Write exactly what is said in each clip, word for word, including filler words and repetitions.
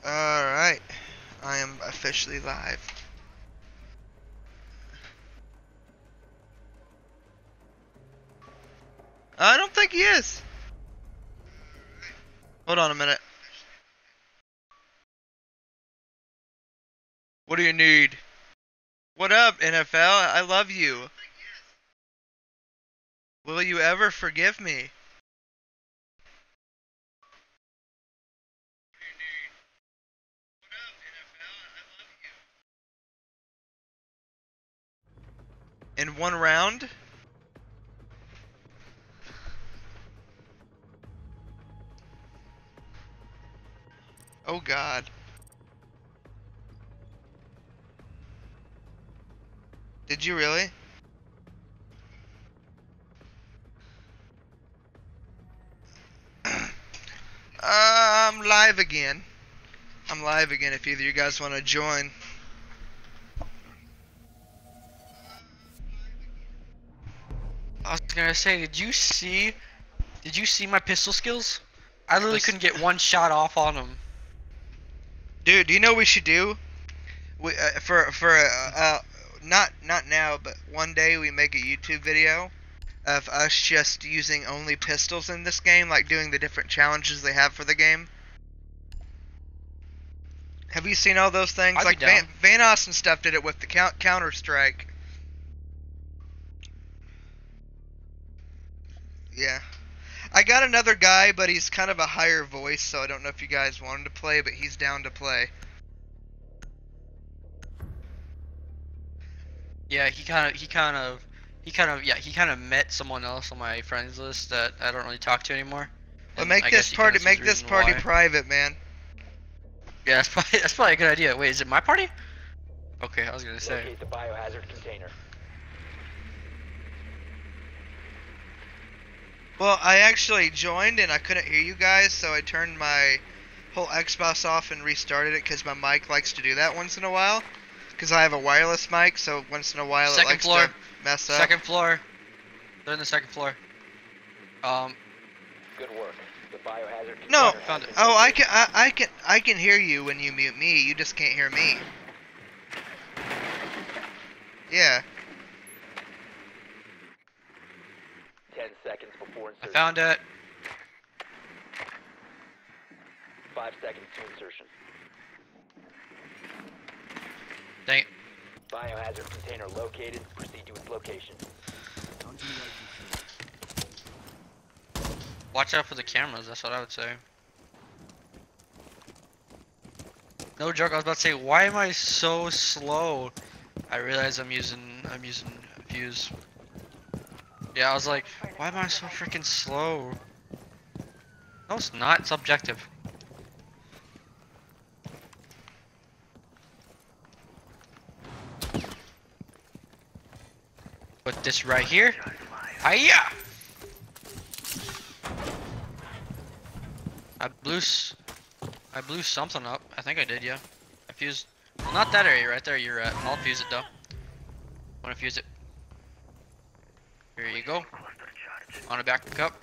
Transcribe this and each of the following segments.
Alright, I am officially live. I don't think he is. Hold on a minute. What do you need? What up, N F L? I love you. Will you ever forgive me? In one round? Oh God. Did you really? uh, I'm live again. I'm live again if either of you guys want to join. I was gonna say, did you see, did you see my pistol skills? I literally couldn't get one shot off on them. Dude, do you know what we should do? We, uh, for for uh, uh, not not now, but one day we make a YouTube video of us just using only pistols in this game, like doing the different challenges they have for the game. Have you seen all those things? I'd like be Van, down. Van Austin stuff did it with the count, Counter Strike. Yeah. I got another guy, but he's kind of a higher voice, so I don't know if you guys want him to play, but he's down to play. Yeah, he kind of, he kind of, he kind of, yeah, he kind of met someone else on my friends list that I don't really talk to anymore. But And make I this guess he party, kinda sees make the this reason party why. private, man. Yeah, that's probably, that's probably a good idea. Wait, is it my party? Okay, I was gonna say. Locate the biohazard container. Well, I actually joined and I couldn't hear you guys, so I turned my whole Xbox off and restarted it because my mic likes to do that once in a while. Because I have a wireless mic, so once in a while Second it likes floor. to mess up. Second floor. They're in the second floor. Um, Good work. The biohazard container No. has Found it. been Oh, I located. can, I, I can, I can hear you when you mute me. You just can't hear me. Yeah. Ten seconds before I insertion. found it. Five seconds to insertion. Dang it. Biohazard container located. Proceed to its location. Watch out for the cameras, that's what I would say. No joke, I was about to say, why am I so slow? I realize I'm using, I'm using Fuse. Yeah, I was like, why am I so freaking slow? No, it's not, it's objective. Put this right here. Hiya! I blew, s I blew something up. I think I did, yeah. I fused, well, not that area right there you're at. I'll fuse it though. Wanna fuse it? Here you go. On a back up.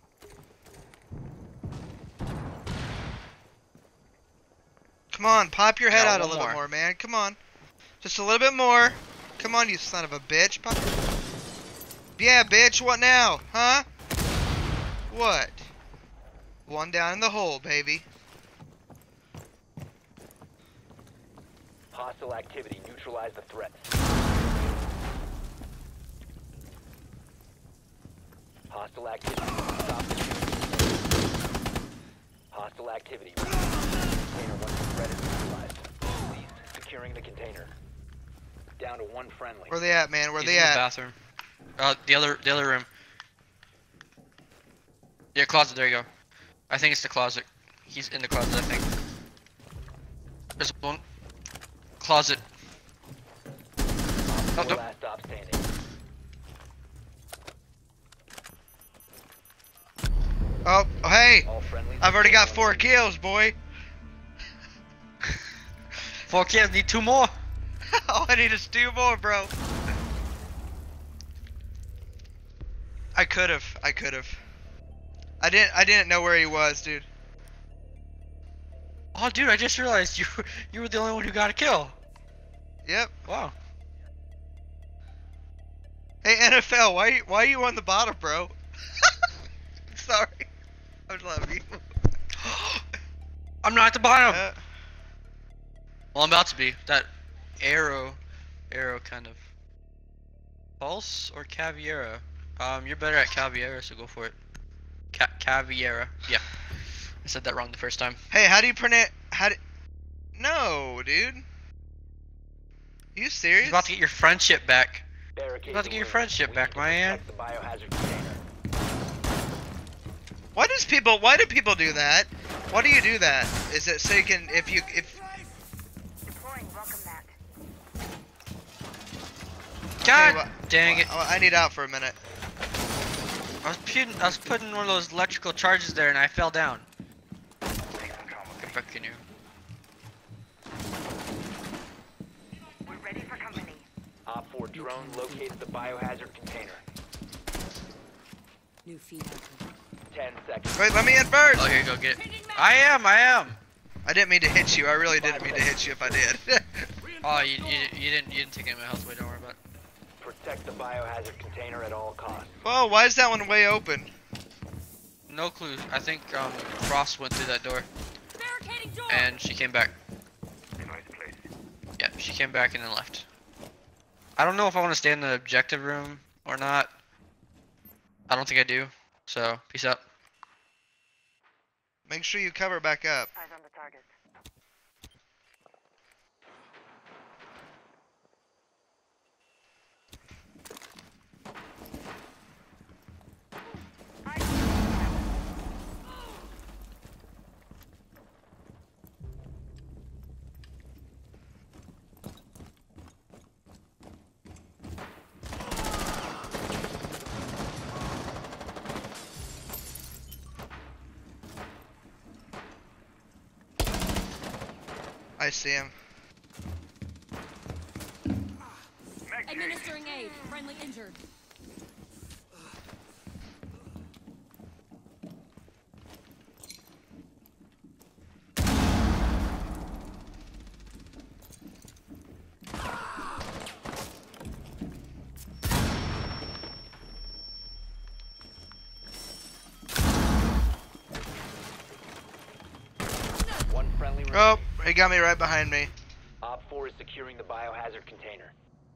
Come on, pop your head Yeah, out a one little more. more, man. Come on. Just a little bit more. Come on, you son of a bitch. Pop. Yeah, bitch, what now? Huh? What? One down in the hole, baby. Hostile activity. Neutralize the threats. Hostile activity. Stop the shooting. Hostile activity. Container once the threat is neutralized. Cease securing the container. Down to one friendly. Where they at, man? Where He's they in the at? bathroom. Uh, the other, the other room. Yeah, closet. There you go. I think it's the closet. He's in the closet. I think. There's one. Closet. Oh, nope. Last stop standing. Oh, hey! All friendlies. I've already got four kills, boy. Four kills. Need two more. All I need is two more, bro. I could have. I could have. I didn't. I didn't know where he was, dude. Oh, dude, I just realized you were, you were the only one who got a kill. Yep. Wow. Hey N F L, why why are you on the bottom, bro? Sorry. I love you. I'm not at the bottom. Uh, Well, I'm about to be. That arrow, arrow kind of. Pulse or Caviera? Um, you're better at Caviera, so go for it. Ca Caviera. Yeah. I said that wrong the first time. hey, how do you pronounce? How do? No, dude. You serious? You're about to get your friendship back. Barricade About to the get your room. friendship We back, need to man. protect the biohazard container. Why does people? Why do people do that? Why do you do that? Is it so you can if you if? Deploying welcome mat. God well, dang it! I I need out for a minute. I was putting, I was putting one of those electrical charges there, and I fell down. Get back in here. We're ready for company. Op four drone located the biohazard container. New feed active. Ten seconds. Wait, let me in first. Oh, here you go. Get it. I am. I am. I didn't mean to hit you. I really didn't mean to hit you. If I did. Oh, you, you, you didn't, you didn't take any of my health away. Don't worry about it. Protect the biohazard container at all costs. Whoa, why is that one way open? No clue. I think um, Frost went through that door, Barricading door. and she came back. Yeah, she came back and then left. I don't know if I want to stay in the objective room or not. I don't think I do. So, peace out. Make sure you cover back up. Eyes on the target. I see him. Administering aid. Friendly injured. One friendly Oh, remaining. he got me right behind me. Op four is securing the biohazard container.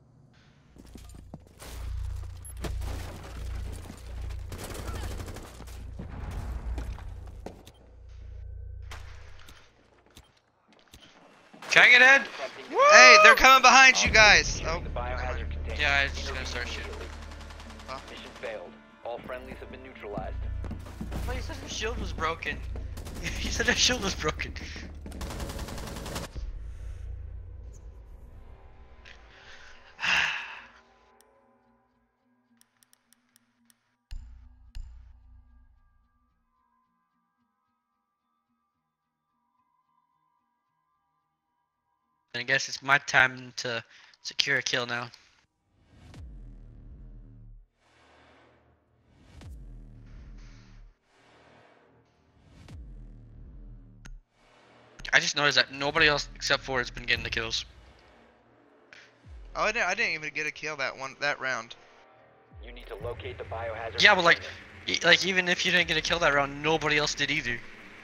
Can I get in? Protecting the Hey, they're coming behind you guys. securing Oh, the biohazard container. Yeah, I was just gonna start shooting. Oh. Mission failed. All friendlies have been neutralized. Oh, you said the shield was broken. You said the shield was broken. And I guess it's my time to secure a kill now. I just noticed that nobody else except for has been getting the kills. Oh, I didn't, I didn't even get a kill that one that round. You need to locate the biohazard Yeah, but like, container. e- like even if you didn't get a kill that round, nobody else did either.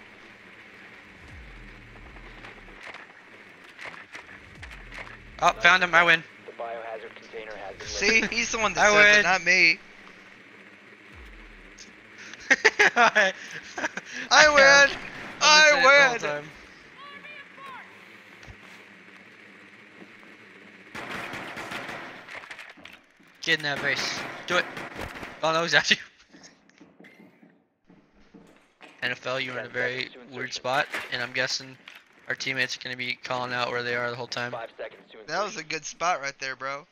Oh, found him. I win. The biohazard container has been See, located. he's the one that I says it, win. not me. I I failed. win. I've been saying it the I whole win. time. Get in that base. Do it. Oh no, he's at you. N F L, you're in a very weird spot, and I'm guessing our teammates are going to be calling out where they are the whole time. Five seconds to That was a insertion. good spot right there, bro.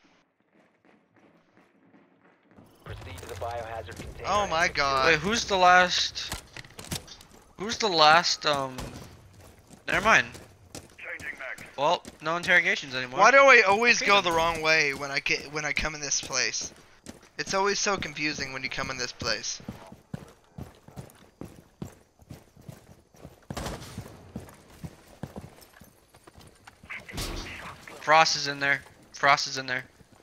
Proceed to the biohazard container. Oh and my secure God. Wait, who's the last? Who's the last? Um. Never mind. Well, no interrogations anymore. Why do I always Okay, go then. the wrong way when I get when I come in this place? It's always so confusing when you come in this place. Frost is in there. Frost is in there.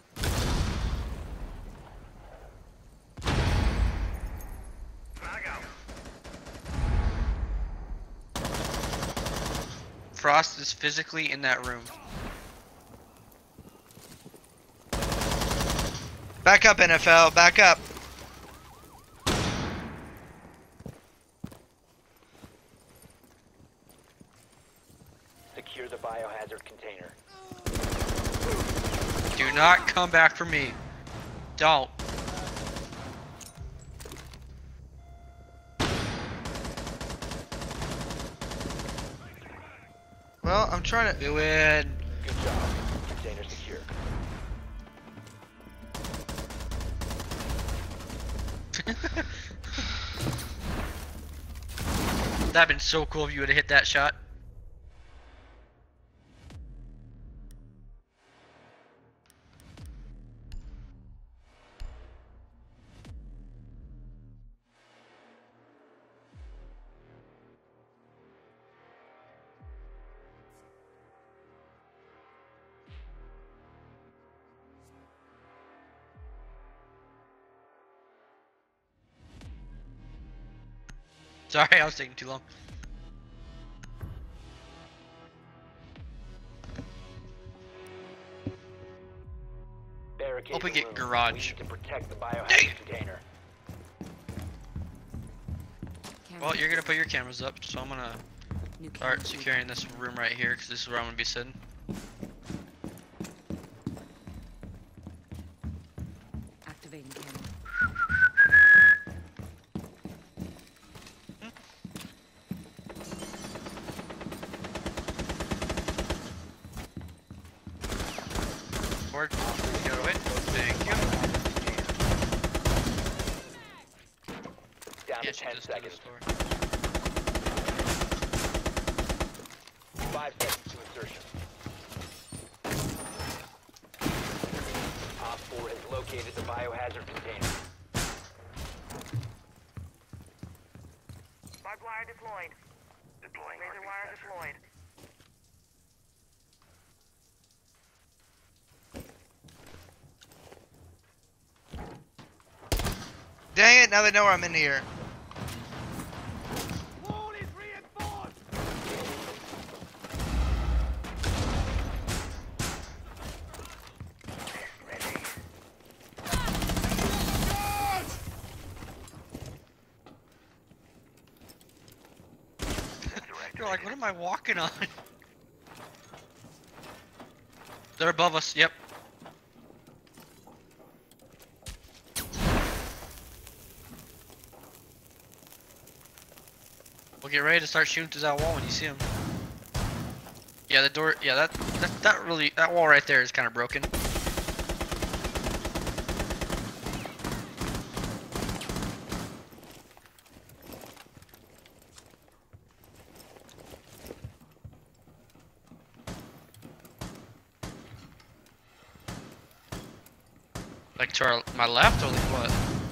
Frost is physically in that room. Back up, N F L. Back up. Secure the biohazard container. Do not come back for me. Don't. Well, I'm trying to. Do it. Good job. Container secure. That'd been so cool if you would have hit that shot. Sorry, I was taking too long. Barricade Hope we the get room. garage. We need to protect the biohazard Dang. container. Well, you're gonna put your cameras up, so I'm gonna New start camera securing this room right here, because this is where I'm gonna be sitting. activating camera. Forward. Get away. Thank you. Down Yeah, to she ten just did seconds. this door. Five seconds to insertion. Op four has located the biohazard container. Barbed wire deployed. Deploying laser wire deployed. Dang it! Now they know I'm in here. Wall is reinforced. Ready. You're like, what am I walking on? They're above us. Yep. We'll get ready to start shooting through that wall when you see them. Yeah, the door. Yeah, that that that really that wall right there is kind of broken. Like to our, my left or like what?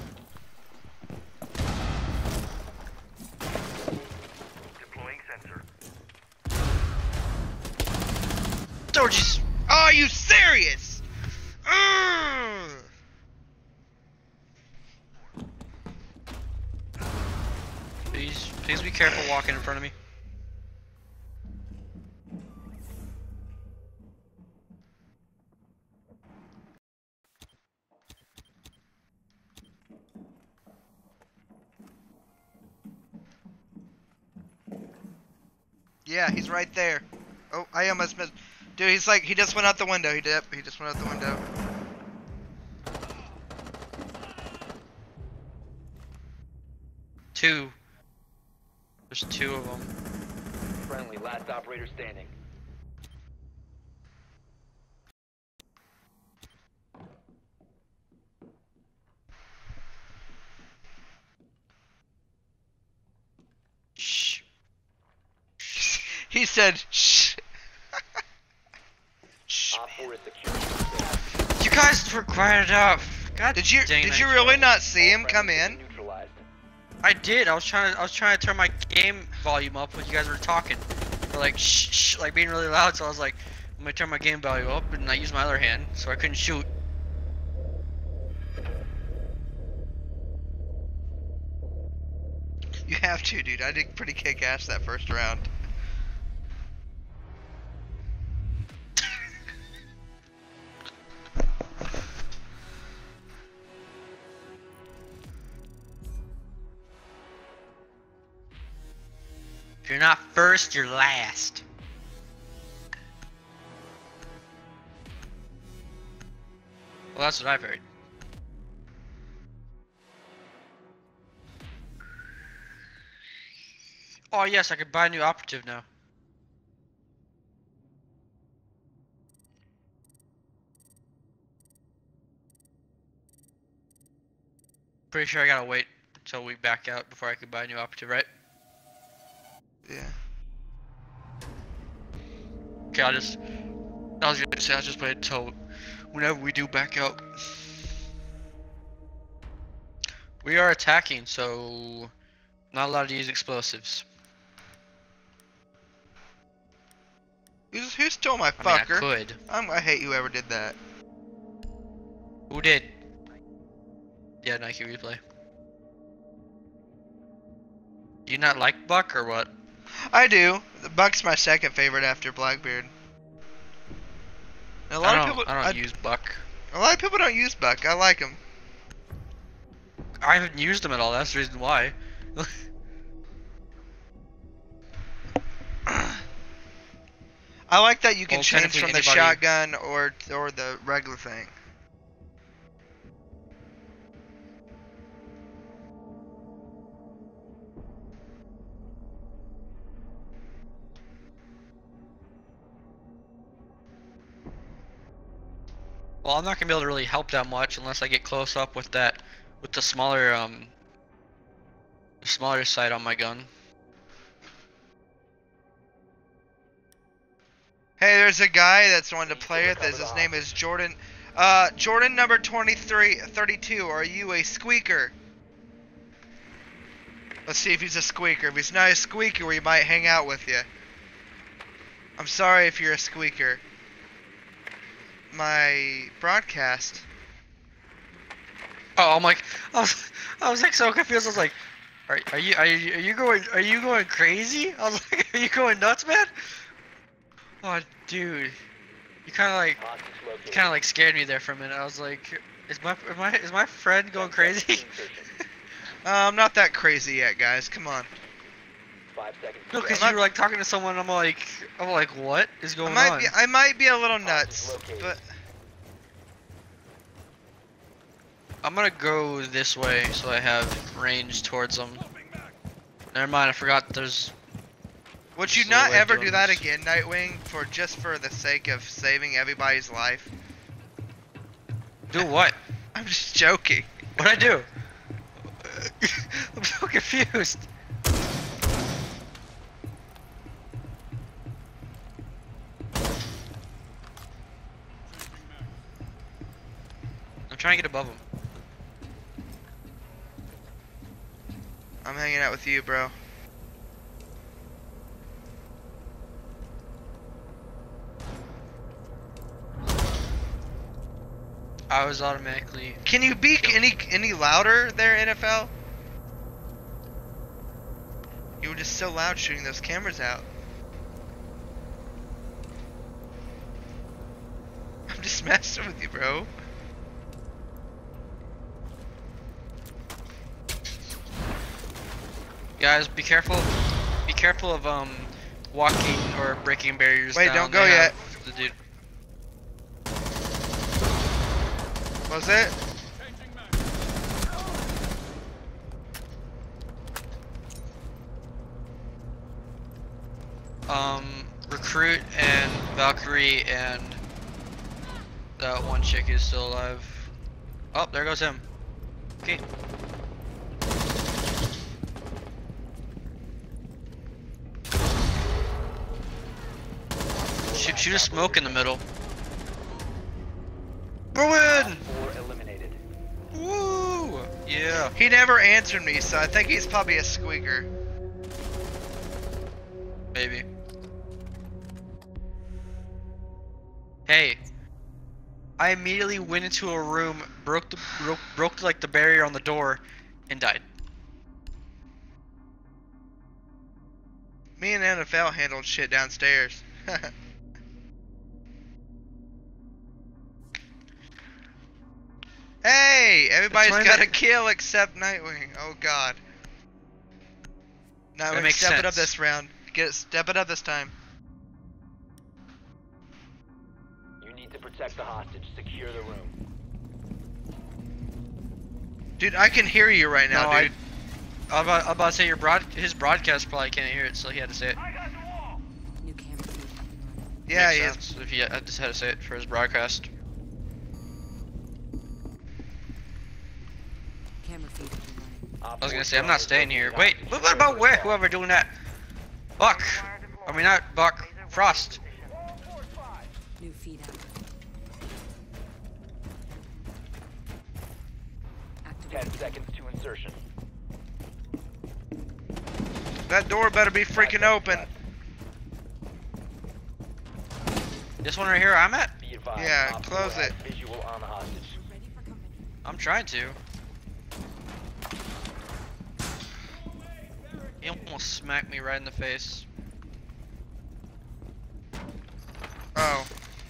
Deploying sensor. So just. Are you serious? Ugh. Please, please be careful walking in front of me. Yeah, he's right there. Oh, I almost missed. Dude, he's like, he just went out the window. He did. He just went out the window. Two. There's two of them. Friendly, last operator standing. Shh. He said, shh. Shh. Op four is securing the container. You guys were quiet up. God Did you dang did it. you really not see him All come friendlies in? have been neutralized. I did. I was trying to. I was trying to turn my game volume up when you guys were talking. Or like shh, shh, like being really loud. So I was like, I'm gonna turn my game value up and I use my other hand, so I couldn't shoot. You have to, dude. I did pretty kick ass that first round. If you're not first, you're last. Well, that's what I've heard. Oh yes, I could buy a new operative now. Pretty sure I gotta wait until we back out before I can buy a new operative, right? Yeah. Okay, I'll just. I was gonna say I'll just wait until whenever we do back out. We are attacking, so not allowed to use explosives. Who's, who stole my I mean, I fucker? could. I'm, I hate whoever did that. Who did? Yeah, Nike replay. Do you not like Buck or what? I do. Buck's my second favorite after Blackbeard. And a lot I of don't, people. I don't I- use Buck. A lot of people don't use Buck. I like him. I haven't used him at all. That's the reason why. I like that you can Well, change technically from the anybody- shotgun or or the regular thing. Well, I'm not gonna be able to really help that much unless I get close up with that, with the smaller um, smaller sight on my gun. Hey, there's a guy that's wanting to play with this. His name is Jordan. Uh, Jordan number twenty-three, thirty-two. Are you a squeaker? Let's see if he's a squeaker. If he's not a squeaker, we might hang out with you. I'm sorry if you're a squeaker. My broadcast. Oh, I'm like, I was, I was like so confused. I was like, are, are you, are you, are you going, are you going crazy? I was like, are you going nuts, man? Oh, dude, you kind of like, Hostage you located. kind of like scared me there for a minute. I was like, is my, am I, is my friend going crazy? Uh, I'm not that crazy yet, guys. Come on. Five seconds. No, because I'm you were like talking to someone. I'm like, I'm like, what is I going might on? be. I might be a little nuts, but I'm gonna go this way so I have range towards them. Never mind, I forgot there's. would This you is the not way of ever doing do that this. again, Nightwing, for just for the sake of saving everybody's life? Do what? I'm just joking. What'd I do? I'm so confused. I'm trying to get above him. I'm hanging out with you, bro. I was automatically. Can you be any any louder there, N F L? You were just so loud shooting those cameras out. I'm just messing with you, bro. Guys, be careful. Be careful of um walking or breaking barriers. Wait, down. don't go They yet. have The dude. Was it? Um, Recruit and Valkyrie and that one chick is still alive. Oh, there goes him. Okay. Shoot, shoot a smoke in the middle. We're win! Four eliminated. Woo! Yeah. He never answered me, so I think he's probably a squeaker. Maybe. Hey, I immediately went into a room, broke the broke, broke like the barrier on the door, and died. Me and N F L handled shit downstairs. Hey, everybody's That's got why a kill except Nightwing. Oh god. Nightwing, makes step it up sense. this round. Get it, step it up this time. You need to protect the hostage. Secure the room. Dude, I can hear you right now, No, I- dude. I'm about, I'm about to say your broad his broadcast probably can't hear it, so he had to say it. New camera feed up and running. Yeah, Makes he is. sense if he had, just had to say it for his broadcast. Camera feed up and running. Op I was four gonna say I'm drone not is staying located here. hostage. Wait, what, what about where whoever doing that? Buck. I mean not Buck. Frost. New feed active. Ten Activating. seconds to insertion. That door better be Five freaking seconds open. left. This one right here I'm at? Be advised, Yeah, Op four close has it. Visual on the hostage. Ready for company. I'm trying to. He almost smacked me right in the face. Oh.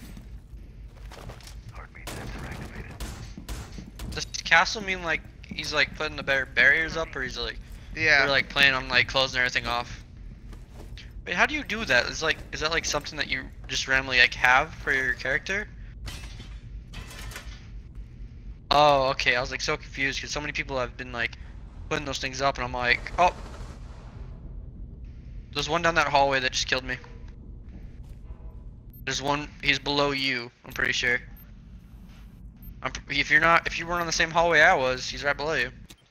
Does castle mean like he's like putting the bar barriers up, or he's like Yeah. they're like planning on like closing everything off? Wait, how do you do that? Is like is that like something that you just randomly like have for your character? Oh, okay. I was like so confused because so many people have been like putting those things up, and I'm like, oh, there's one down that hallway that just killed me. There's one. He's below you. I'm pretty sure. I'm, pr- if you're not, if you weren't on the same hallway I was, he's right below you.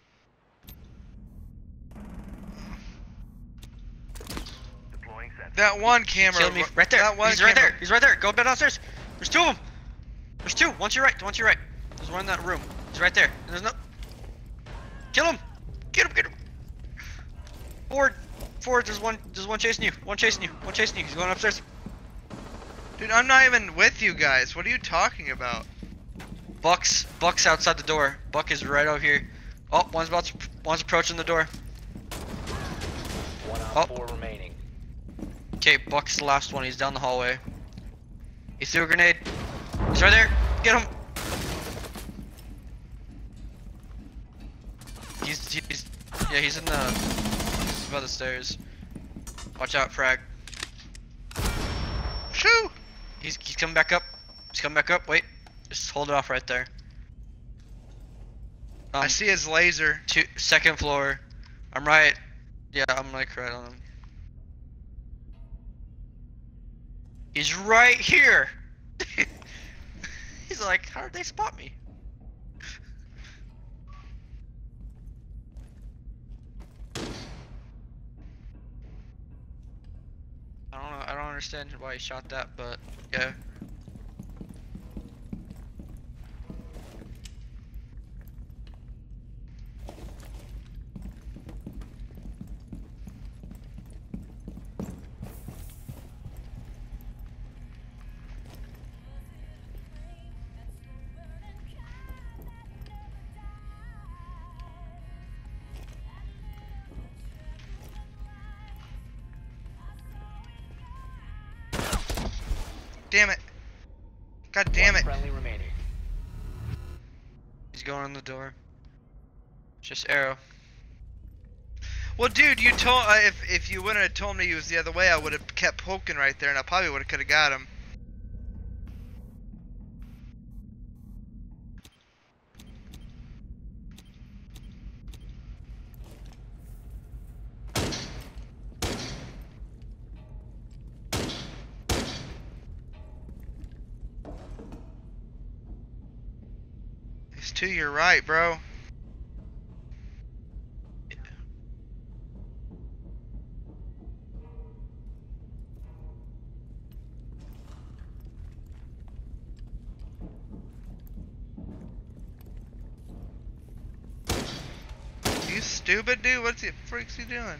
That one camera. Killed me right there. That one He's right camera- there. He's right there. Go back downstairs. There's two of them. There's two. One to your right. One to your right. There's one in that room. He's right there. And there's no. Kill him. Get him. Get him. Forward. Forward. There's one. There's one chasing you. One chasing you. One chasing you. He's going upstairs. Dude, I'm not even with you guys. What are you talking about? Buck's. Buck's outside the door. Buck is right over here. Oh, one's about to. One's approaching the door. One Oh. op four remaining. Okay, Buck's the last one. He's down the hallway. He threw a grenade. He's right there. Get him. He's, he's yeah, he's in the he's above the stairs. Watch out, frag. Shoo! He's he's coming back up. He's coming back up. Wait, just hold it off right there. Um, I see his laser. two, second floor. I'm right. Yeah, I'm like right on him. He's right here. He's like, how did they spot me? I don't know. I don't understand why he shot that, but yeah. Damn it. God damn One it. friendly remaining. He's going on the door. Just arrow. Well, dude, you told uh, if if you wouldn't have told me he was the other way, I would have kept poking right there, and I probably would have could have got him. He's to your right, bro. You stupid dude, what's the freaks he doing?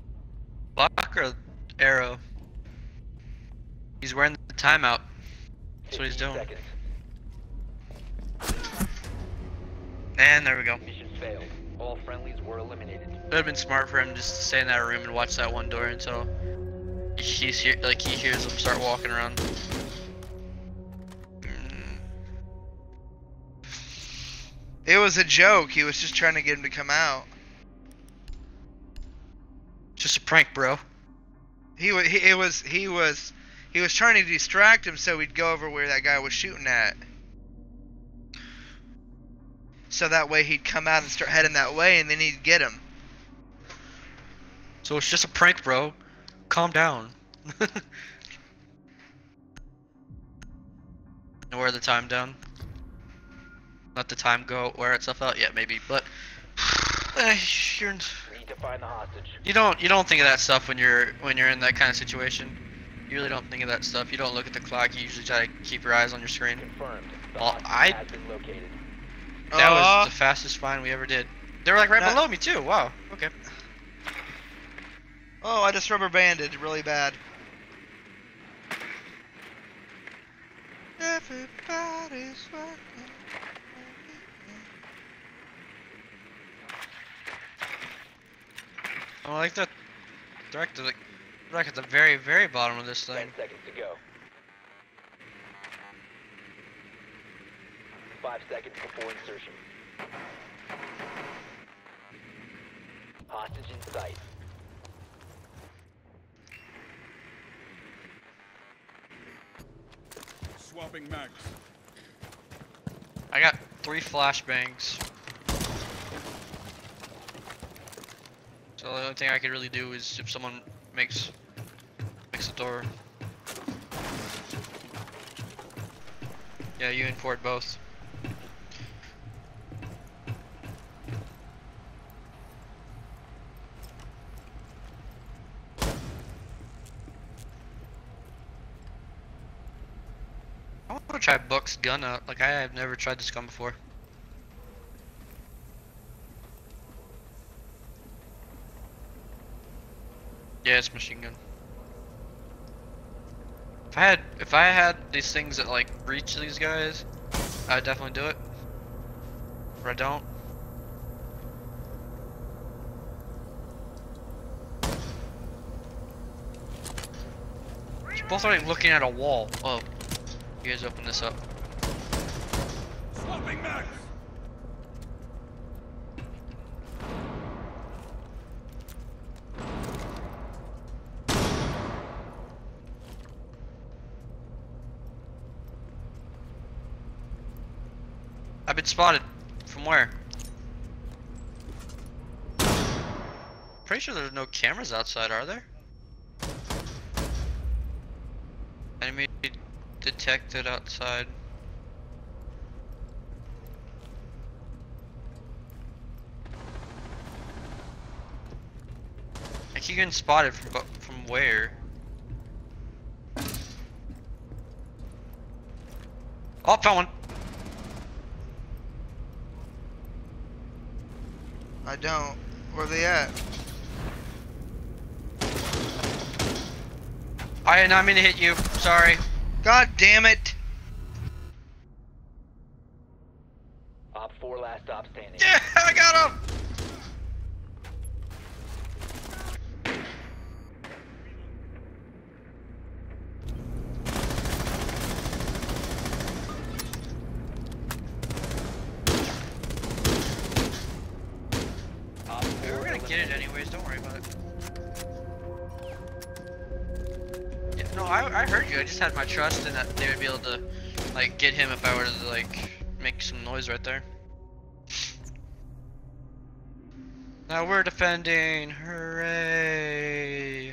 Block or arrow? He's wearing the timeout. That's what he's fifteen doing. Seconds. And there we go. Mission failed. All friendlies were eliminated. It would have been smart for him just to stay in that room and watch that one door until he's here, like he hears them start walking around. Mm. It was a joke. He was just trying to get him to come out. Just a prank, bro. He was. He, it was. He was. He was trying to distract him so he'd go over where that guy was shooting at. So that way he'd come out and start heading that way, and then he'd get him. So it's just a prank, bro. Calm down. And wear the time down. Let the time go, wear itself out. Yeah, maybe, but eh, you're, We need to find the hostage. you don't you don't think of that stuff when you're when you're in that kind of situation. You really don't think of that stuff. You don't look at the clock. You usually try to keep your eyes on your screen. Confirmed. The Well, hostage I- has been located. That Aw. was the fastest find we ever did. They were like right That- below me too. Wow. Okay. Oh, I just rubber banded really bad. Everybody's working. I like the director, like, like at the very, very bottom of this thing. Ten seconds to go. Five seconds before insertion. Hostage in sight. Swapping mags. I got three flashbangs. So the only thing I could really do is if someone makes makes a door. Yeah, you and Ford both. I want to try Buck's gun out. Like, I have never tried this gun before. Yeah, it's machine gun. If I had, if I had these things that like breach these guys, I'd definitely do it. But I don't. You're both already looking at a wall. Oh, you guys open this up. Swapping mags. I've been spotted. From where? Pretty sure there's no cameras outside, are there? Enemy detected outside. I keep getting spotted from bu- from where? Oh, found one. I don't. Where they at? I did not mean to hit you. Sorry. God damn it! Op four last stop standing. Yeah, I got him. Op four We're gonna get it eliminated. anyways. Don't worry about it. Yeah, no, I I heard you. I just had my trust in that they would be able to like get him if I were to like make some noise right there. Now we're defending. Hooray!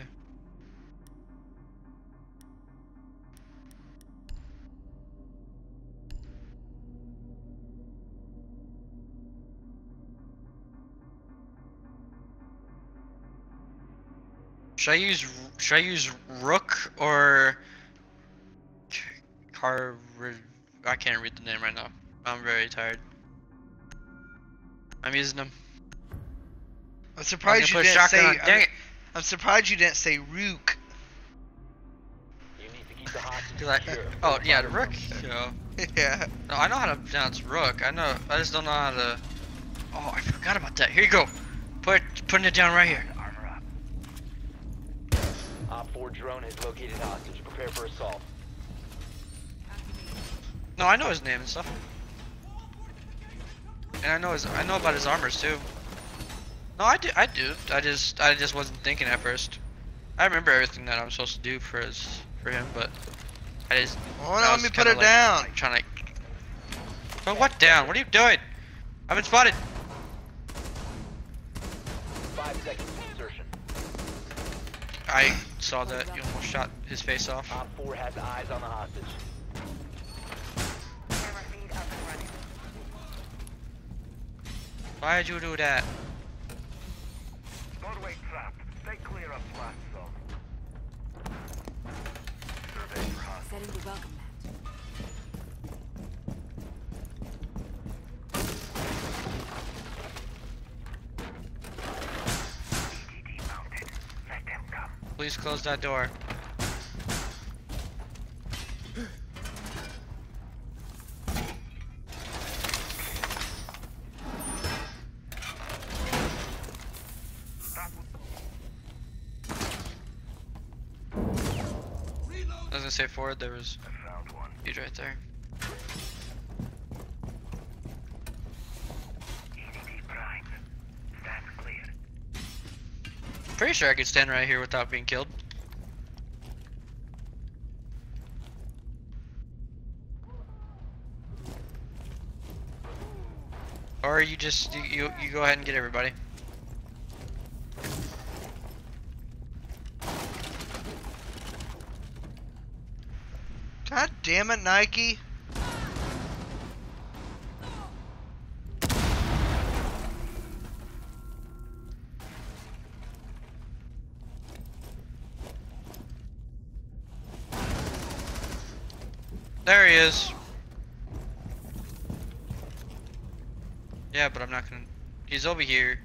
Should I use should I use Rook or Car? I can't read the name right now. I'm very tired. I'm using them. I'm I'm surprised you gonna put a didn't say. shotgun on. Dang I'm, it! I'm surprised you didn't say Rook. You need to keep the hostage 'Cause I, oh yeah, the Rook. You know. Yeah. No, I know how to pronounce Rook. I know. I just don't know how to. Oh, I forgot about that. Here you go. Put putting it down right here. Armor up. Op four drone has located hostage. Prepare for assault. No, I know his name and stuff. And I know his. I know about his armors too. No, I do. I do. I just. I just wasn't thinking at first. I remember everything that I'm supposed to do for his. For him, but I just. Oh, I no, let was me put kinda it like, down. Trying to. Put what down? What are you doing? I've been spotted. Five seconds to insertion. I saw that. You almost shot his face off. Op four has eyes on the hostage. Camera feed up and running. Why did you do that? Doorway trapped. Stay clear of blast zone. Survey for hostiles. Setting the welcome mat. E T T mounted. Let them come. Please close that door. I was gonna say forward, there was I found one. dude right there. E T T primed. Stands clear. Pretty sure I could stand right here without being killed. Or you just you, you you go ahead and get everybody. God damn it, Nike. There he is. Yeah, but I'm not gonna. He's over here.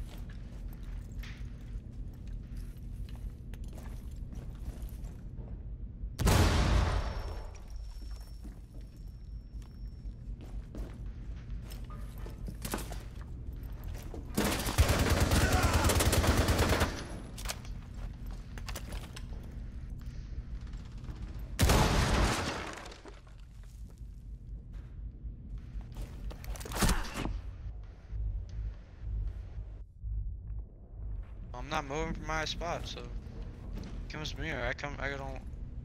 I'm not moving from my spot, so comes me or I come. I don't.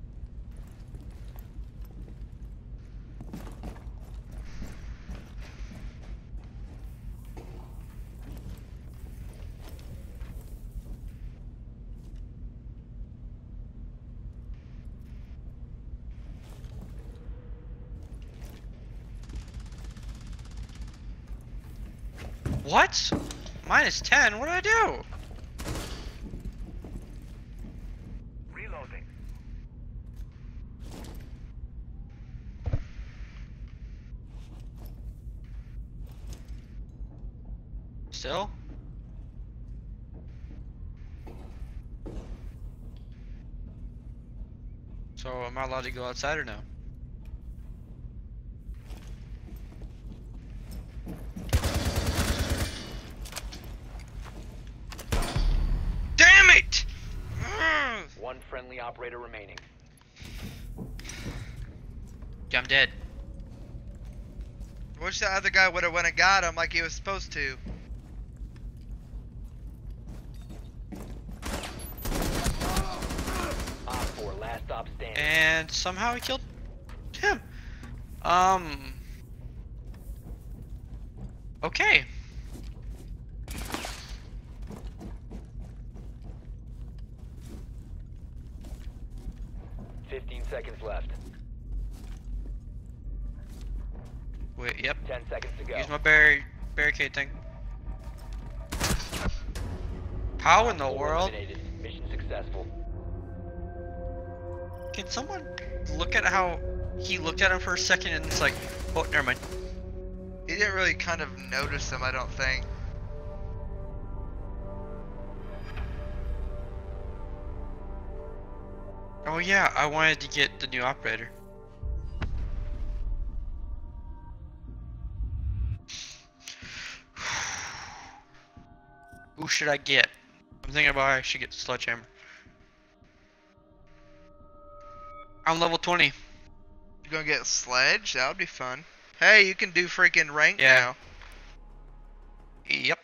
What? Minus ten? What did I do? Reloading. Still? So am I allowed to go outside or no? Damn it! One friendly operator remaining. Yeah, I'm dead. Wish the other guy would have went and got him like he was supposed to. Op four, last stop standing. And somehow I killed him. Um. Okay. Fifteen seconds left. Wait, yep. Ten seconds to go. Use my barri barricade thing. How in the Four world? eliminated. Mission successful. Can someone look at how he looked at him for a second and it's like, oh, never mind. He didn't really kind of notice him, I don't think. Oh yeah, I wanted to get the new operator. Who should I get? I'm thinking about I should get the Sledgehammer. I'm level twenty. You gonna get Sledge? That would be fun. Hey, you can do freaking rank Yeah. now. Yep.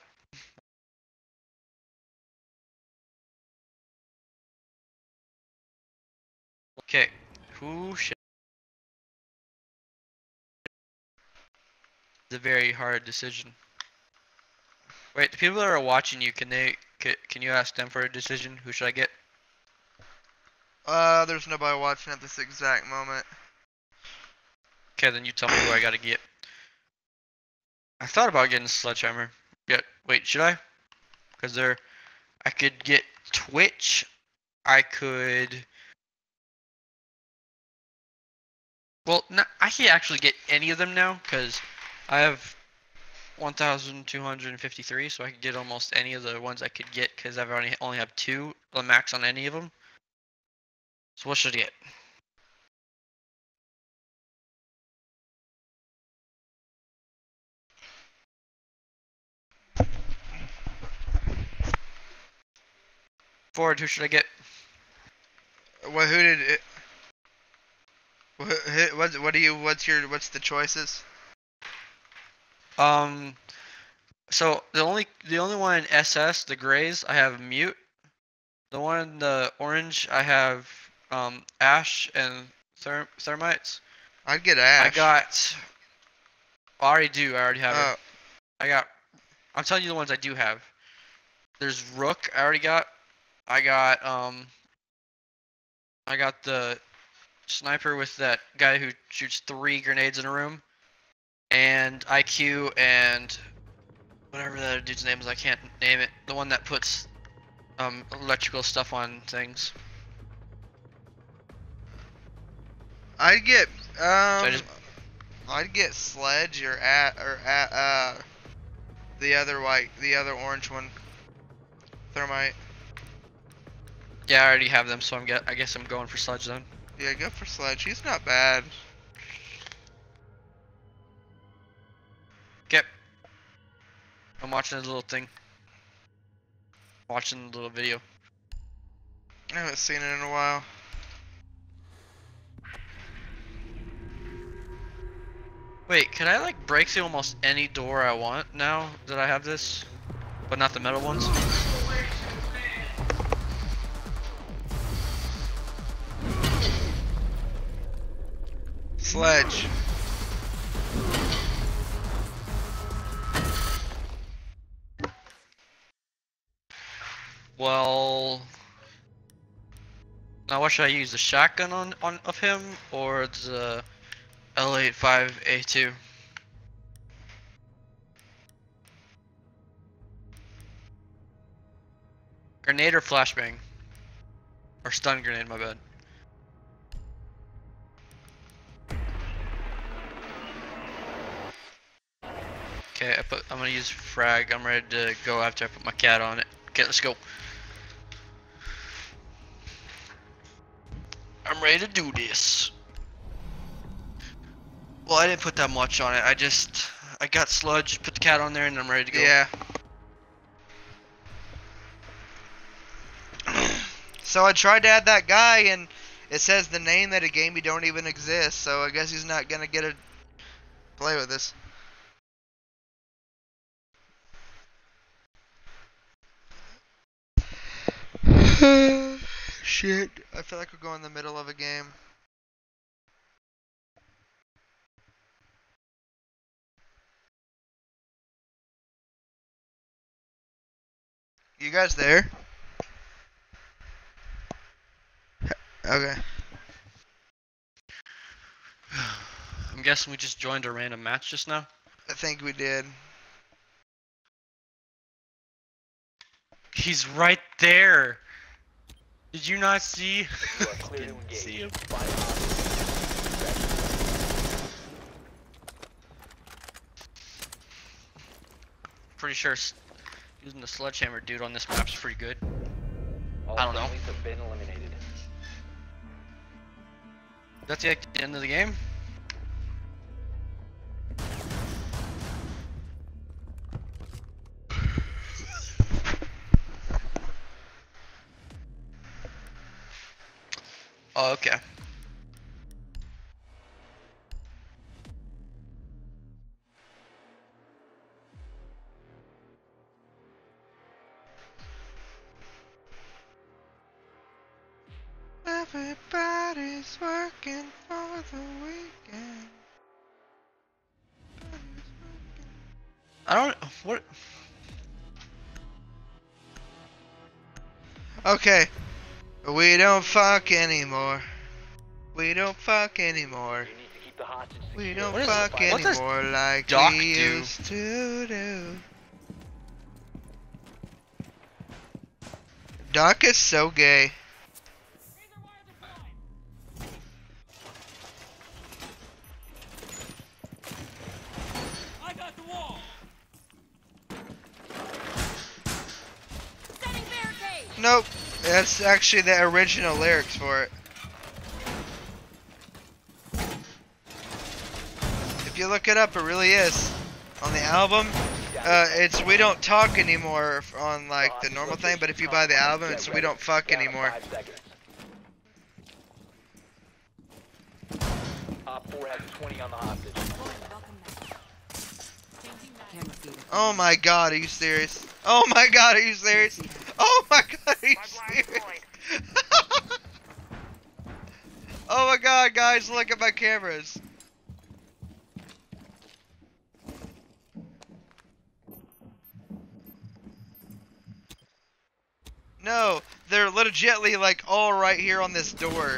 Okay, who should? It's a very hard decision. Wait, the people that are watching you, can they? Can, can you ask them for a decision? Who should I get? Uh, there's nobody watching at this exact moment. Okay, then you tell me who I gotta get. I thought about getting Sledgehammer. Yeah, wait, should I? Because there, I could get Twitch. I could. Well, no, I can't actually get any of them now because I have one thousand two hundred fifty-three, so I could get almost any of the ones I could get because I've only only have two the max on any of them. So what should I get? Ford, who should I get? What? Who did it? What? who- What? What do you? What's your? What's the choices? Um, so the only the only one in S S, the grays, I have mute. The one in the orange, I have um ash and therm thermites. I'd get Ash. I got. I already do. I already have Oh, it. I got. I'm telling you the ones I do have. There's Rook. I already got. I got um. I got the sniper with that guy who shoots three grenades in a room, and I Q and whatever that other dude's name is. I can't name it. The one that puts um electrical stuff on things. I'd get. Um. just- I'd get Sledge or at or at uh. The other white, the other orange one. Thermite. Yeah, I already have them, so I'm get. I guess I'm going for Sludge then. Yeah, go for Sledge. He's not bad. Get. I'm watching this little thing. Watching the little video. I haven't seen it in a while. Wait, can I like break through almost any door I want now that I have this? But not the metal ones? Sledge. Well, now what should I use? The shotgun on, on of him or the L eighty-five A two? Grenade or flashbang? Or stun grenade, my bad. Okay, I put, I'm gonna use frag. I'm ready to go after I put my cat on it. Okay, let's go. I'm ready to do this. Well, I didn't put that much on it. I just, I got sludge, put the cat on there, and I'm ready to go. Yeah. So I tried to add that guy, and it says the name that a game you don't even exist. So I guess he's not gonna get to play with this. Shit. I feel like we're going in the middle of a game. You guys there? Okay. I'm guessing we just joined a random match just now. I think we did. He's right there. Did you not see? You are clear to Didn't engage. see him. Find hostiles. Pretty sure s- using the sledgehammer dude on this map's pretty good. All I don't know. friendlies have been eliminated. That's the end of the game. Oh, okay. Everybody's working for the weekend. I don't. What? Okay. We don't fuck anymore. We don't fuck anymore. You need to keep the hostage We secure. don't What is- fuck what does anymore like Doc we do? used to do. Doc is so gay. Setting barricade! Nope. That's actually the original lyrics for it. If you look it up, it really is. On the album, uh, it's We Don't Talk Anymore f- on like the normal thing, but if you buy the album, it's We Don't Fuck Down to Anymore. five seconds. Op four has twenty on the hostage. Welcome back. Camera feed. Oh my god, are you serious? Oh my god, are you serious? Oh my god, are you Hardwire serious? deployed. Oh my god, guys, look at my cameras. No, they're legitly like all right here on this door.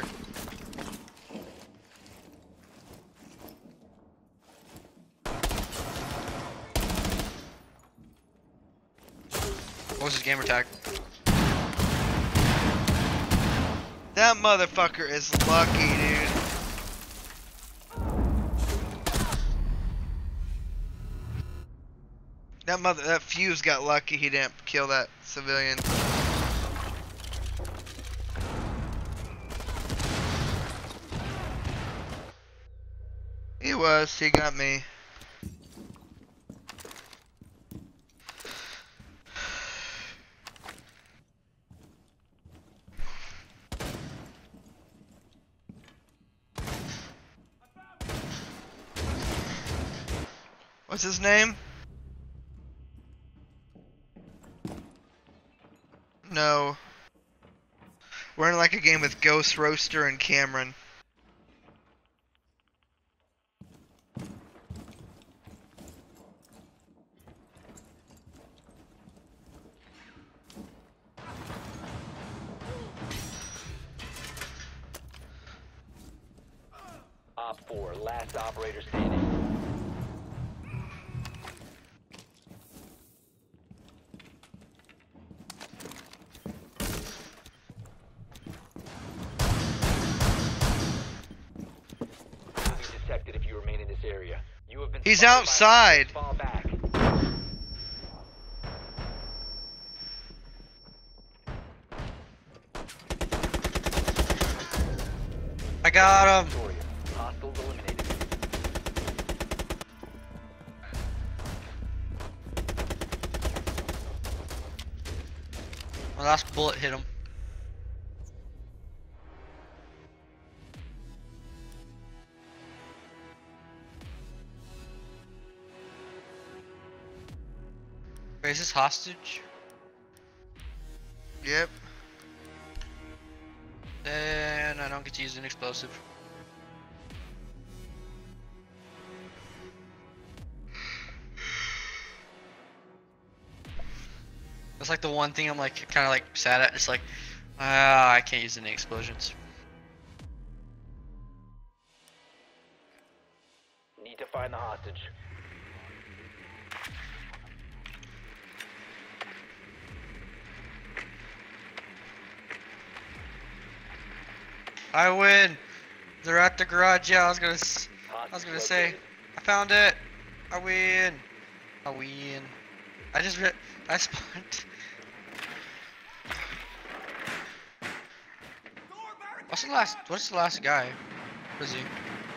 What was his gamer tag? That motherfucker is lucky, dude. That mother, that fuse got lucky. He didn't kill that civilian. He was. He got me. What's his name? No. We're in like a game with Ghost Roaster and Cameron. Op four, last operator standing. You'll be detected if you remain in this area. You have been He's spotted by outside. hostiles. Fall back. I got him. Victoria. Hostiles eliminated. My last bullet hit him. Wait, is this hostage? Yep. Then I don't get to use an explosive. That's like the one thing I'm like kind of like sad at. It's like, ah, I can't use any explosions. Need to find the hostage. I win. They're at the garage. Yeah, I was gonna. s- I was gonna say, I found it. I win. I win. I just re I spawned. What's the last? What's the last guy? Where is he?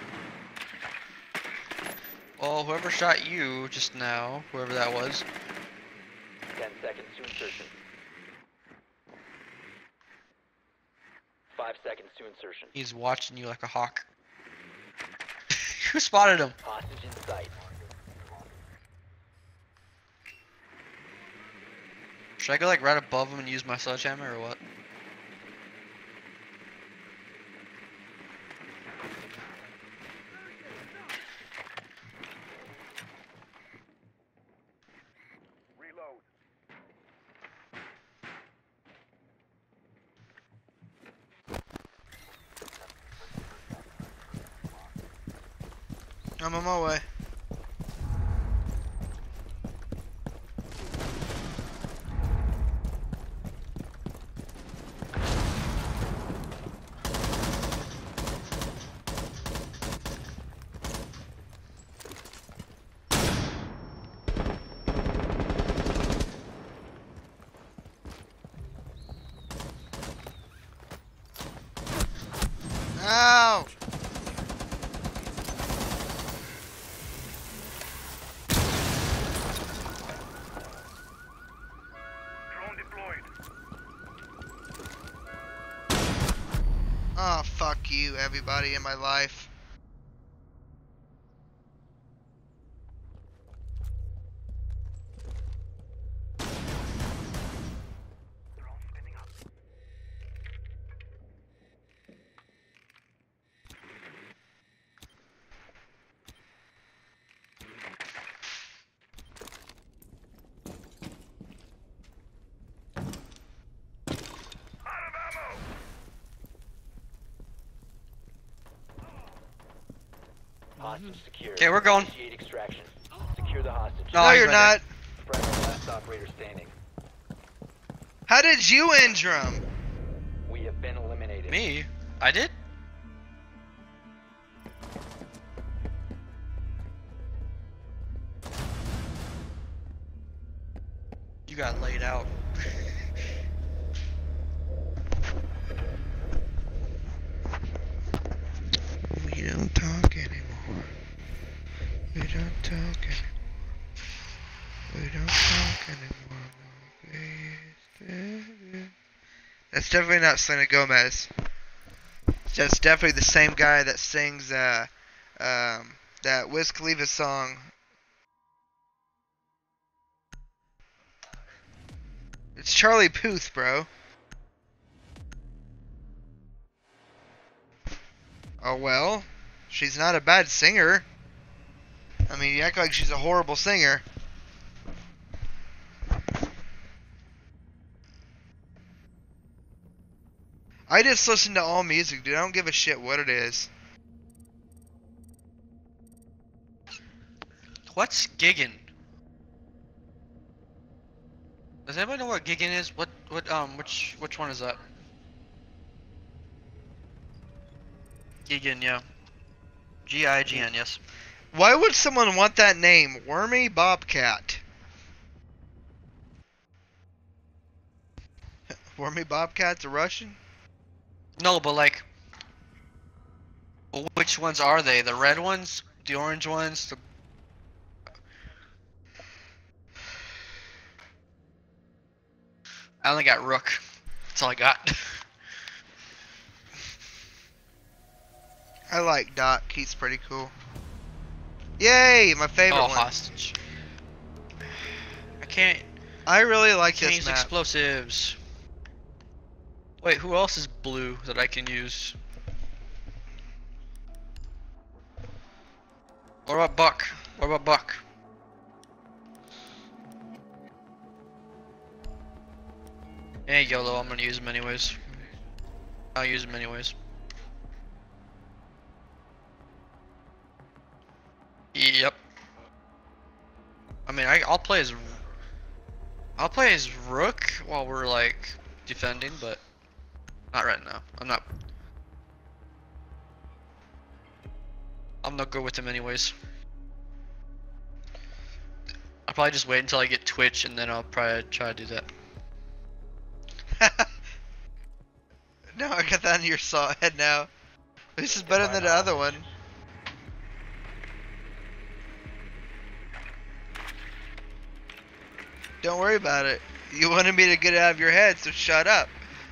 Well, whoever shot you just now, whoever that was. Ten seconds to insertion. Five seconds to insertion. He's watching you like a hawk. Who spotted him? Hostage in sight. Should I go like right above him and use my sledgehammer or what? I'm on my way. Ow! Oh, fuck you, everybody in my life. Hostage secure. Okay, we're going. Initiate extraction. Secure the hostage. No, No, he's you're right not. Friendly last operator standing. How did you injure him? We have been eliminated. Me? I did? You got laid out. We don't talk anymore. We don't talk anymore. We don't talk anymore. That's definitely not Selena Gomez. That's definitely the same guy that sings uh, um, that Wiz Khalifa song. It's Charlie Puth, bro. Oh well, she's not a bad singer. I mean, you act like she's a horrible singer. I just listen to all music, dude. I don't give a shit what it is. What's gigging? Does anybody know what gigging is? What what um which which one is that? Gigging, yeah. G I G N, yes. Why would someone want that name? Wormy Bobcat. Wormy Bobcat's a Russian? No, but like, which ones are they? The red ones, the orange ones, the. I only got Rook. That's all I got. I like Doc. He's pretty cool. Yay! My favorite Oh, one. hostage. I can't. I really like Can't this use map. explosives. Wait, who else is blue that I can use? What about Buck? What about Buck? Hey, YOLO, I'm gonna use him anyways. I'll use him anyways. Yep. I mean, I, I'll play as I'll play as Rook while we're like defending, but not right now. I'm not. I'm not good with him anyways. I'll probably just wait until I get Twitch and then I'll probably try to do that. No, I got that in your saw head now. This is better than the other one. Don't worry about it. You wanted me to get it out of your head, so shut up.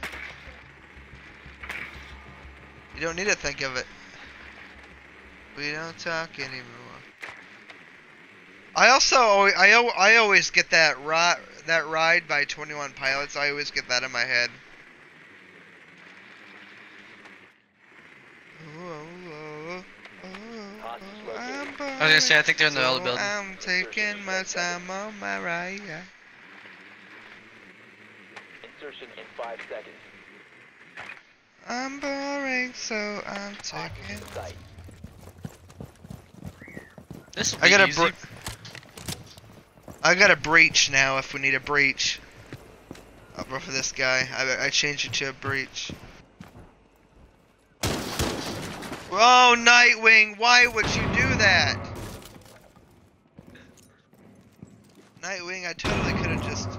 You don't need to think of it. We don't talk anymore. I also always, I, al- I always get that ri- that ride by twenty-one Pilots. I always get that in my head. I was gonna say, I think they're in the other building. I'm taking my time on my ride. Insertion in five seconds. I'm boring, so I'm Hostage taking. in sight. This will I be got a easy. br- I got a breach now. If we need a breach, uh, for this guy, I I changed it to a breach. Oh, Nightwing! Why would you do that? Nightwing, I totally could have just.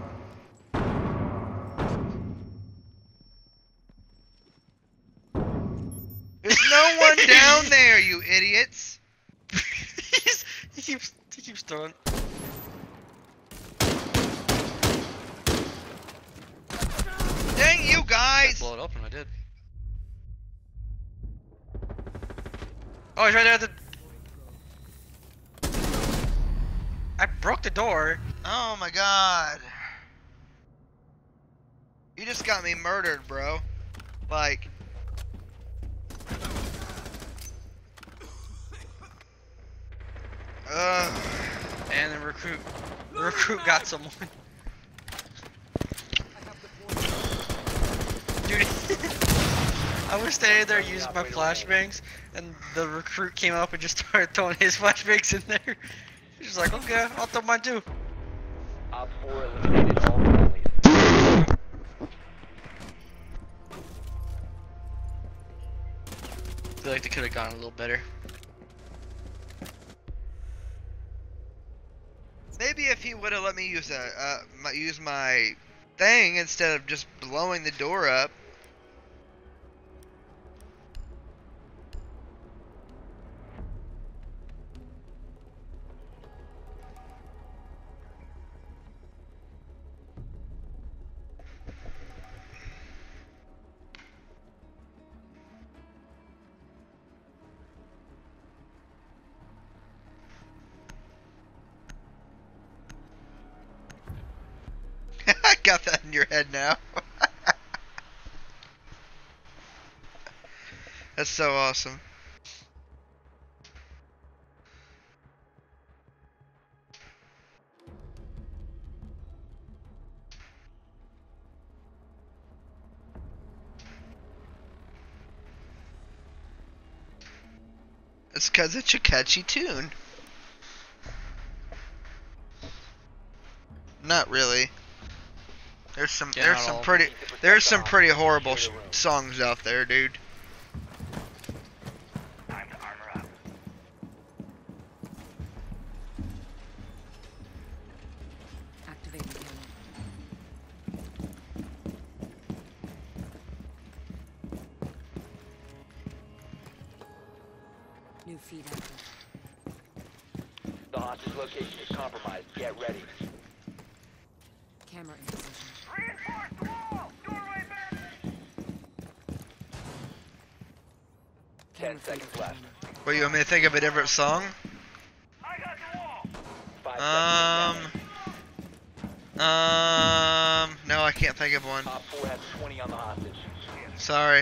There's no one down there, you idiots! He's- he keeps he keeps throwing. Dang you I guys! blow it up, and I did. Oh, he's right there at the. I broke the door. Oh my god. You just got me murdered, bro. Like. Ugh. And the recruit, the recruit got someone. Dude, I was standing there using my flashbangs, and the recruit came up and just started throwing his flashbangs in there. He's just like, okay, I'll throw mine too. Op four eliminated all friendlies. I feel like they could have gone a little better. Maybe if he would have let me use a uh, my, use my thing instead of just blowing the door up. I got that in your head now. That's so awesome. It's 'cause it's a catchy tune. Not really. There's some Yeah, there's not some all. pretty there's some pretty horrible sh songs out there, dude. Time to armor up. Activating camera. New feed active. The hostage location is compromised. Get ready. Camera in position. Reinforce the wall! Doorway back! Ten Camera feed seconds left. camera. What, you want me to think of a different song? I got the wall! Five Um seconds. Um no, I can't think of one. Op four has twenty on the hostage. Sorry.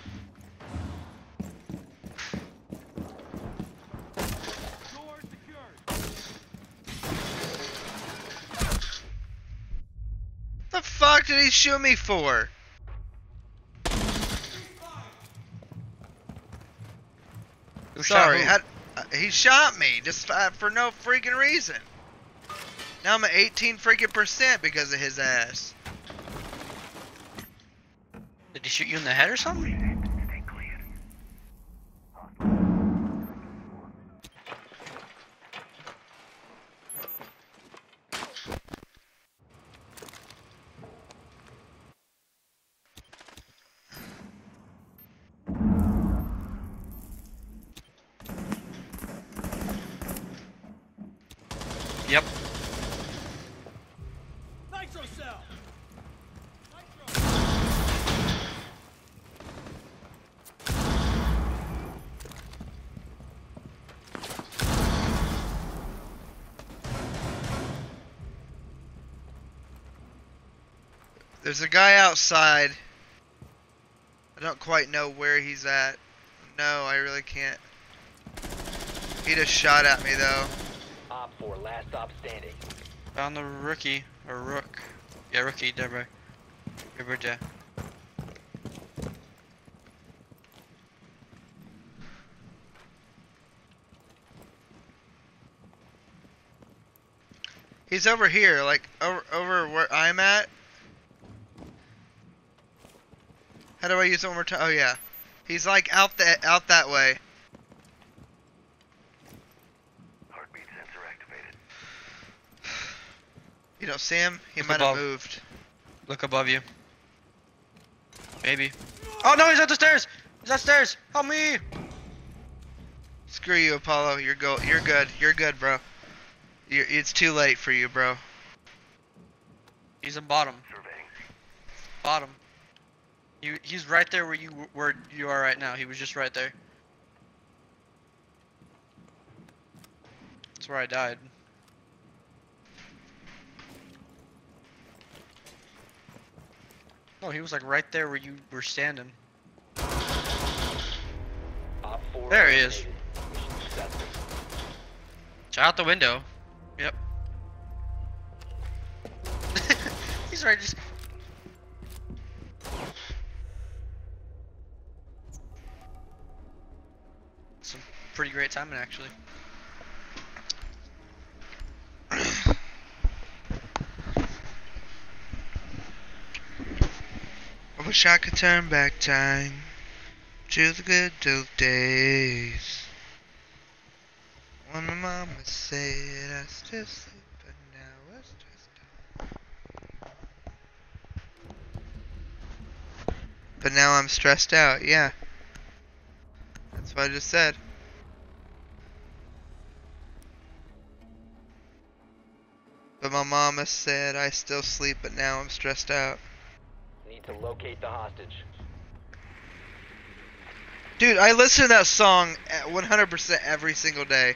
The fuck did he shoot me for? Who shot Sorry, who? had, uh, he shot me just uh, for no freaking reason. Now I'm at eighteen freaking percent because of his ass. Did he shoot you in the head or something? Stay clear. Yep. Nitro cell. There's a guy outside. I don't quite know where he's at. No, I really can't. He just shot at me though. Op four, last stop standing. Found the rookie or rook. Yeah, rookie. Deborah. Deborah. Yeah. He's over here, like over over where I'm at. How do I use it one more time? Oh yeah, he's like out that out that way. Heartbeat sensor activated. You don't see him? He Look might have above. moved. Look above you. Maybe. Oh no, he's at the stairs. He's upstairs. Help me. Screw you, Apollo. You're go. You're good. You're good, bro. You're, it's too late for you, bro. He's in bottom. Surveying. Bottom. He, he's right there where you where you are right now. He was just right there. That's where I died. No, he was like right there where you were standing. Op four There he is. eliminated. Mission successful. Check out the window. Yep. He's right just. Some pretty great timing actually. I wish I could turn back time to the good old days when my mama said I still sleep, but now it's just. But now I'm stressed out. Yeah, that's what I just said. But my mama said I still sleep, but now I'm stressed out. Need to locate the hostage. Dude, I listen to that song at one hundred percent every single day.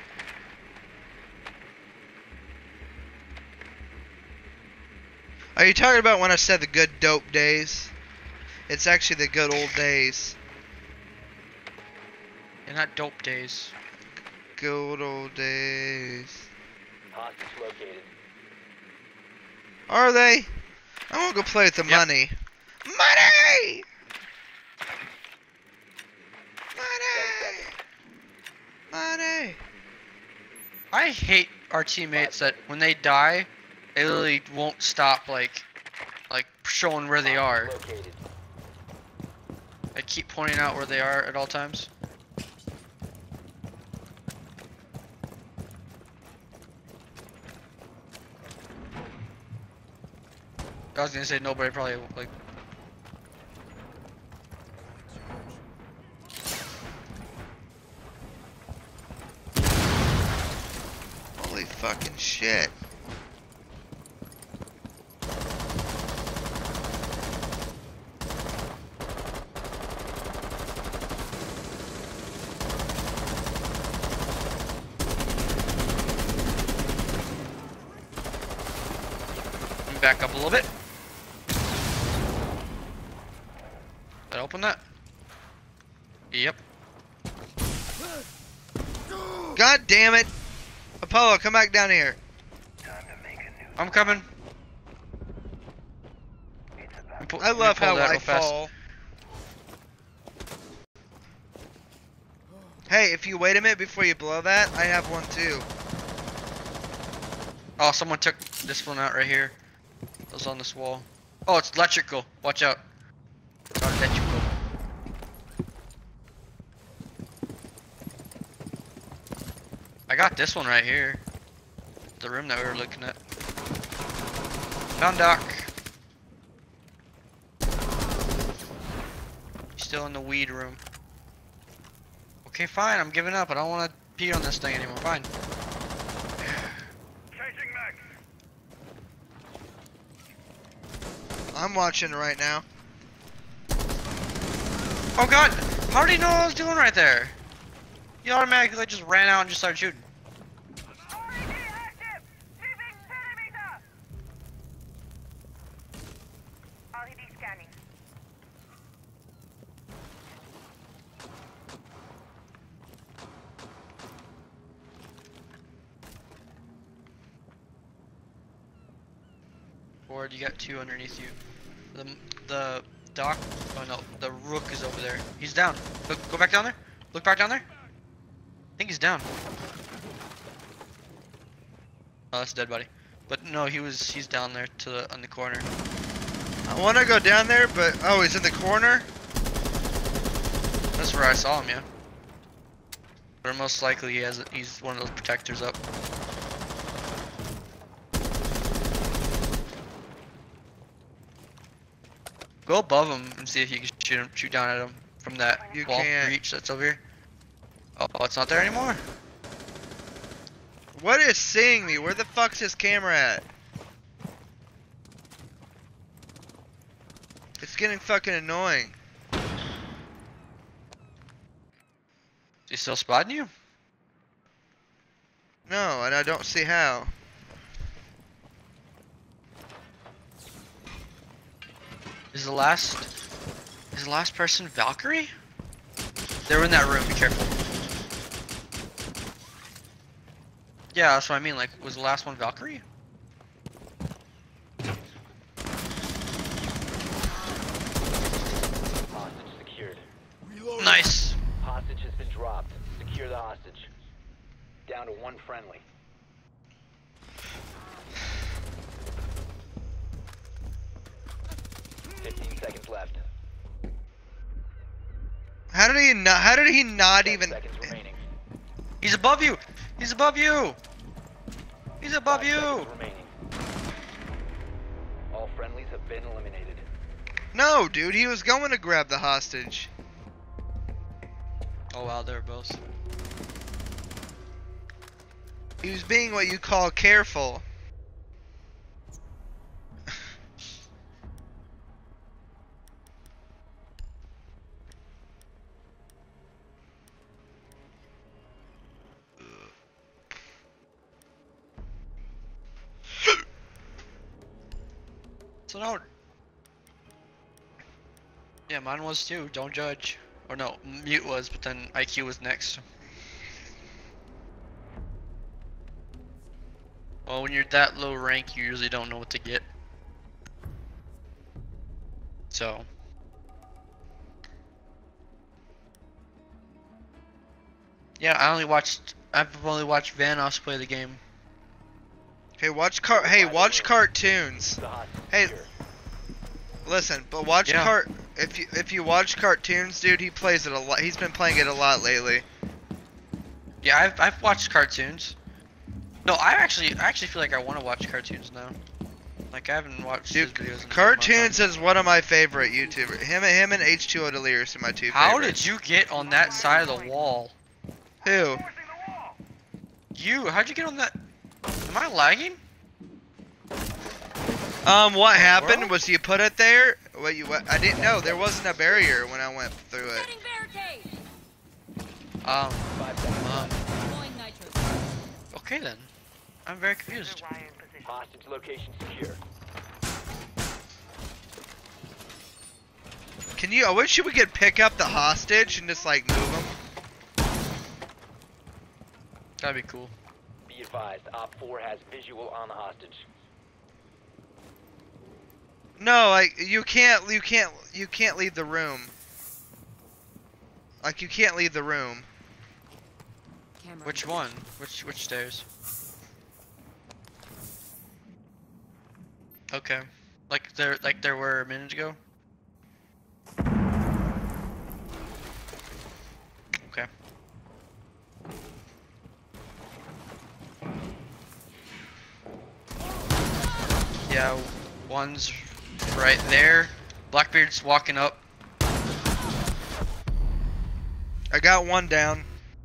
Are you talking about when I said the good dope days? It's actually the good old days. They're not dope days. Good old days. Hostage located. Are they? I won't go play with the Yep. money. Money! Money! Money! I hate our teammates that when they die, they literally won't stop like, like showing where they are. Located. They keep pointing out where they are at all times. I was gonna say nobody probably like. Holy fucking shit. Let me back up a little bit. Did I open that? Yep. God damn it! Apollo, come back down here. I'm coming. Let me pull- I let me love pull how that I real fast. fall. Hey, if you wait a minute before you blow that, I have one too. Oh, someone took this one out right here. It was on this wall. Oh, it's electrical. Watch out. It's not electrical. I got this one right here. The room that we were looking at. Found Doc. He's still in the weed room. Okay, fine. I'm giving up. I don't want to pee on this thing anymore. Fine. I'm watching right now. Oh god! How did he know what I was doing right there? He automatically just ran out and just started shooting. R E D active! Leaving perimeter! R E D scanning. Ward, you got two underneath you. The the doc. Oh no, the rook is over there. He's down. Look, go back down there. Look back down there. I think he's down. Oh, that's a dead body. But no, he was. He's down there to the on the corner. I want to go down there, but oh, he's in the corner. That's where I saw him. Yeah. But most likely he has. He's one of those protectors up. Go above him and see if you can shoot him, shoot down at him from that You wall can't. breach that's over here. Oh, it's not there anymore. What is seeing me? Where the fuck's his camera at? It's getting fucking annoying. Is he still spotting you? No, and I don't see how. Is the last is the last person Valkyrie? They were in that room, be careful. Yeah, that's what I mean, like, was the last one Valkyrie? Hostage secured. Nice. Hostage has been dropped. Secure the hostage. Down to one friendly. Fifteen seconds left. How did he not? How did he not Ten even? seconds remaining. He's above you! He's above you! He's above Five you! seconds remaining. All friendlies have been eliminated. No, dude, he was going to grab the hostage. Oh wow, they're both. He was being what you call careful. So no. Yeah, mine was too. Don't judge. Or no, mute was, but then I Q was next. Well, when you're that low rank, you usually don't know what to get. So. Yeah, I only watched. I've only watched Vanoss play the game. Hey, watch car. Hey, watch cartoons. The hostage Hey, secure. listen, but watch Yeah. cart. If you if you watch cartoons, dude, he plays it a lot. He's been playing it a lot lately. Yeah, I've I've watched cartoons. No, I actually I actually feel like I want to watch cartoons now. Like I haven't watched his Dude, videos in a long cartoons time. is one of my favorite YouTubers. Him and him and H two O Delirious are my two How favorites. did you get on that side of the wall? Who? Forcing the wall! You? How'd you get on that? Am I lagging? Um, what happened Well- was you put it there. What you? What, I didn't know there wasn't a barrier when I went through it. Setting barricade. Um. Five seconds um left. Deploying nitro. okay then. I'm very confused. Wire in position. Hostage location secure. Can you? I wish you could pick up the hostage and just like move him. That'd be cool. Be advised, Op four has visual on the hostage. No, like you can't. You can't. You can't leave the room. Like you can't leave the room. Camera. Which one? Which which stairs? Okay. Like there like there were a minute ago? Okay. Yeah, one's right there. Blackbeard's walking up. I got one down.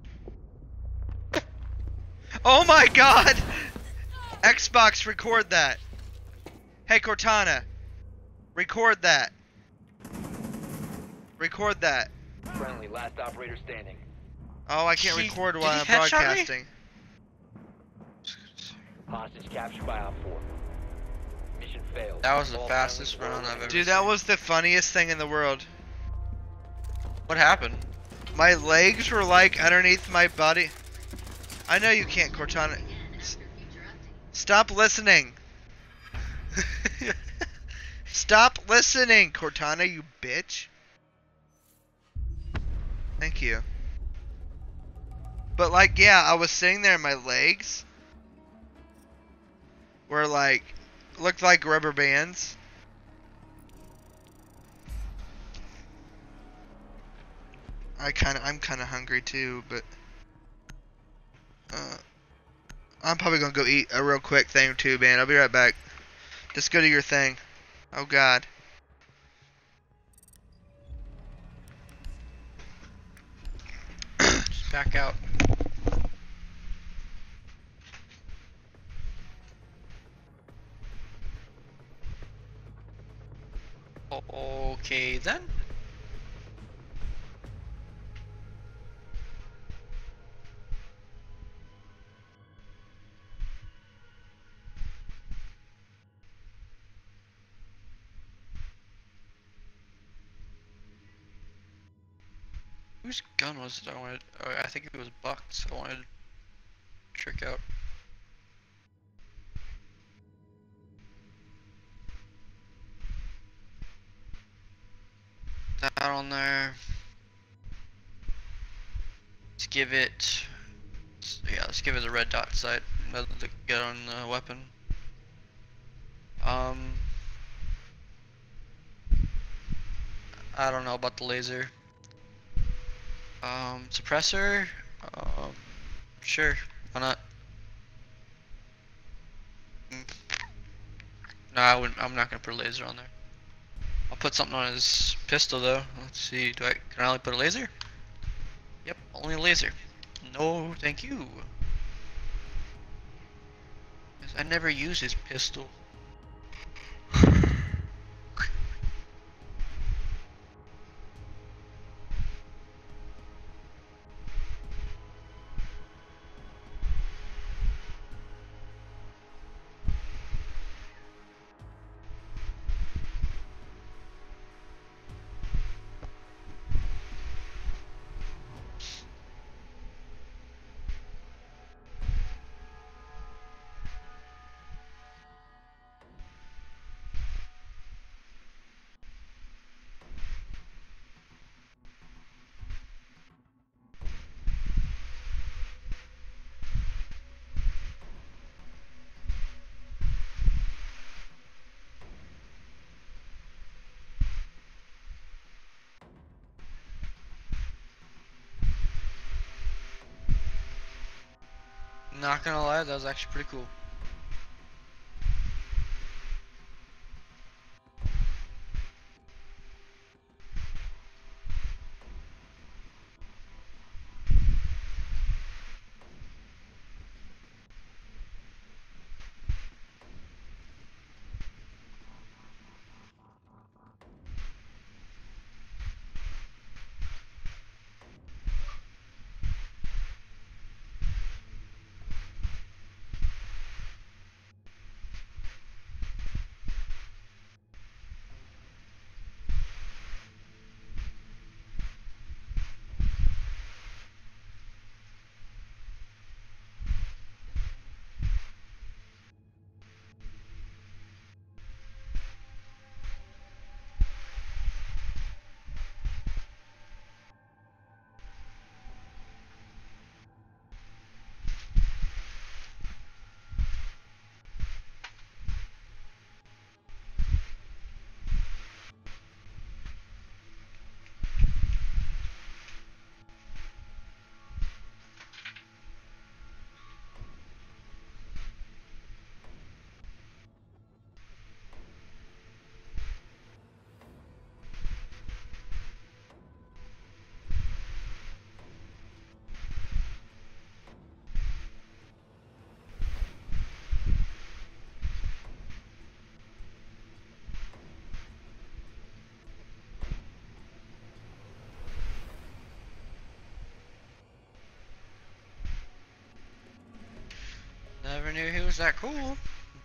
Oh my god! Xbox, record that. Hey Cortana. Record that. Record that. Friendly, last operator standing. Oh, I can't He- record did while he I'm headshot me? broadcasting. Hostage captured by Op four. Mission failed. That was the All fastest friendlies run were I've ever Dude, that seen. was the funniest thing in the world. What happened? My legs were like underneath my body. I know you can't, Cortana. S- Stop listening. Stop listening, Cortana, you bitch. Thank you. But like, yeah, I was sitting there and my legs were like, looked like rubber bands. I kind of, I'm kind of hungry too, but uh, I'm probably gonna go eat a real quick thing or two, man. I'll be right back. Just go to your thing. Oh God. Just back out. Okay then. Whose gun was it I wanted? Oh, I think it was Buck's. I wanted to trick out. That on there. Let's give it. Yeah, let's give it the red dot sight. Let it get on the weapon. Um. I don't know about the laser. Um, suppressor. Um, sure. Why not? Mm. No, I wouldn't. I'm not gonna put a laser on there. I'll put something on his pistol though. Let's see. Do I? Can I only put a laser? Yep, only a laser. No, thank you. 'Cause I never use his pistol. Not gonna lie, that was actually pretty cool. knew he was that cool.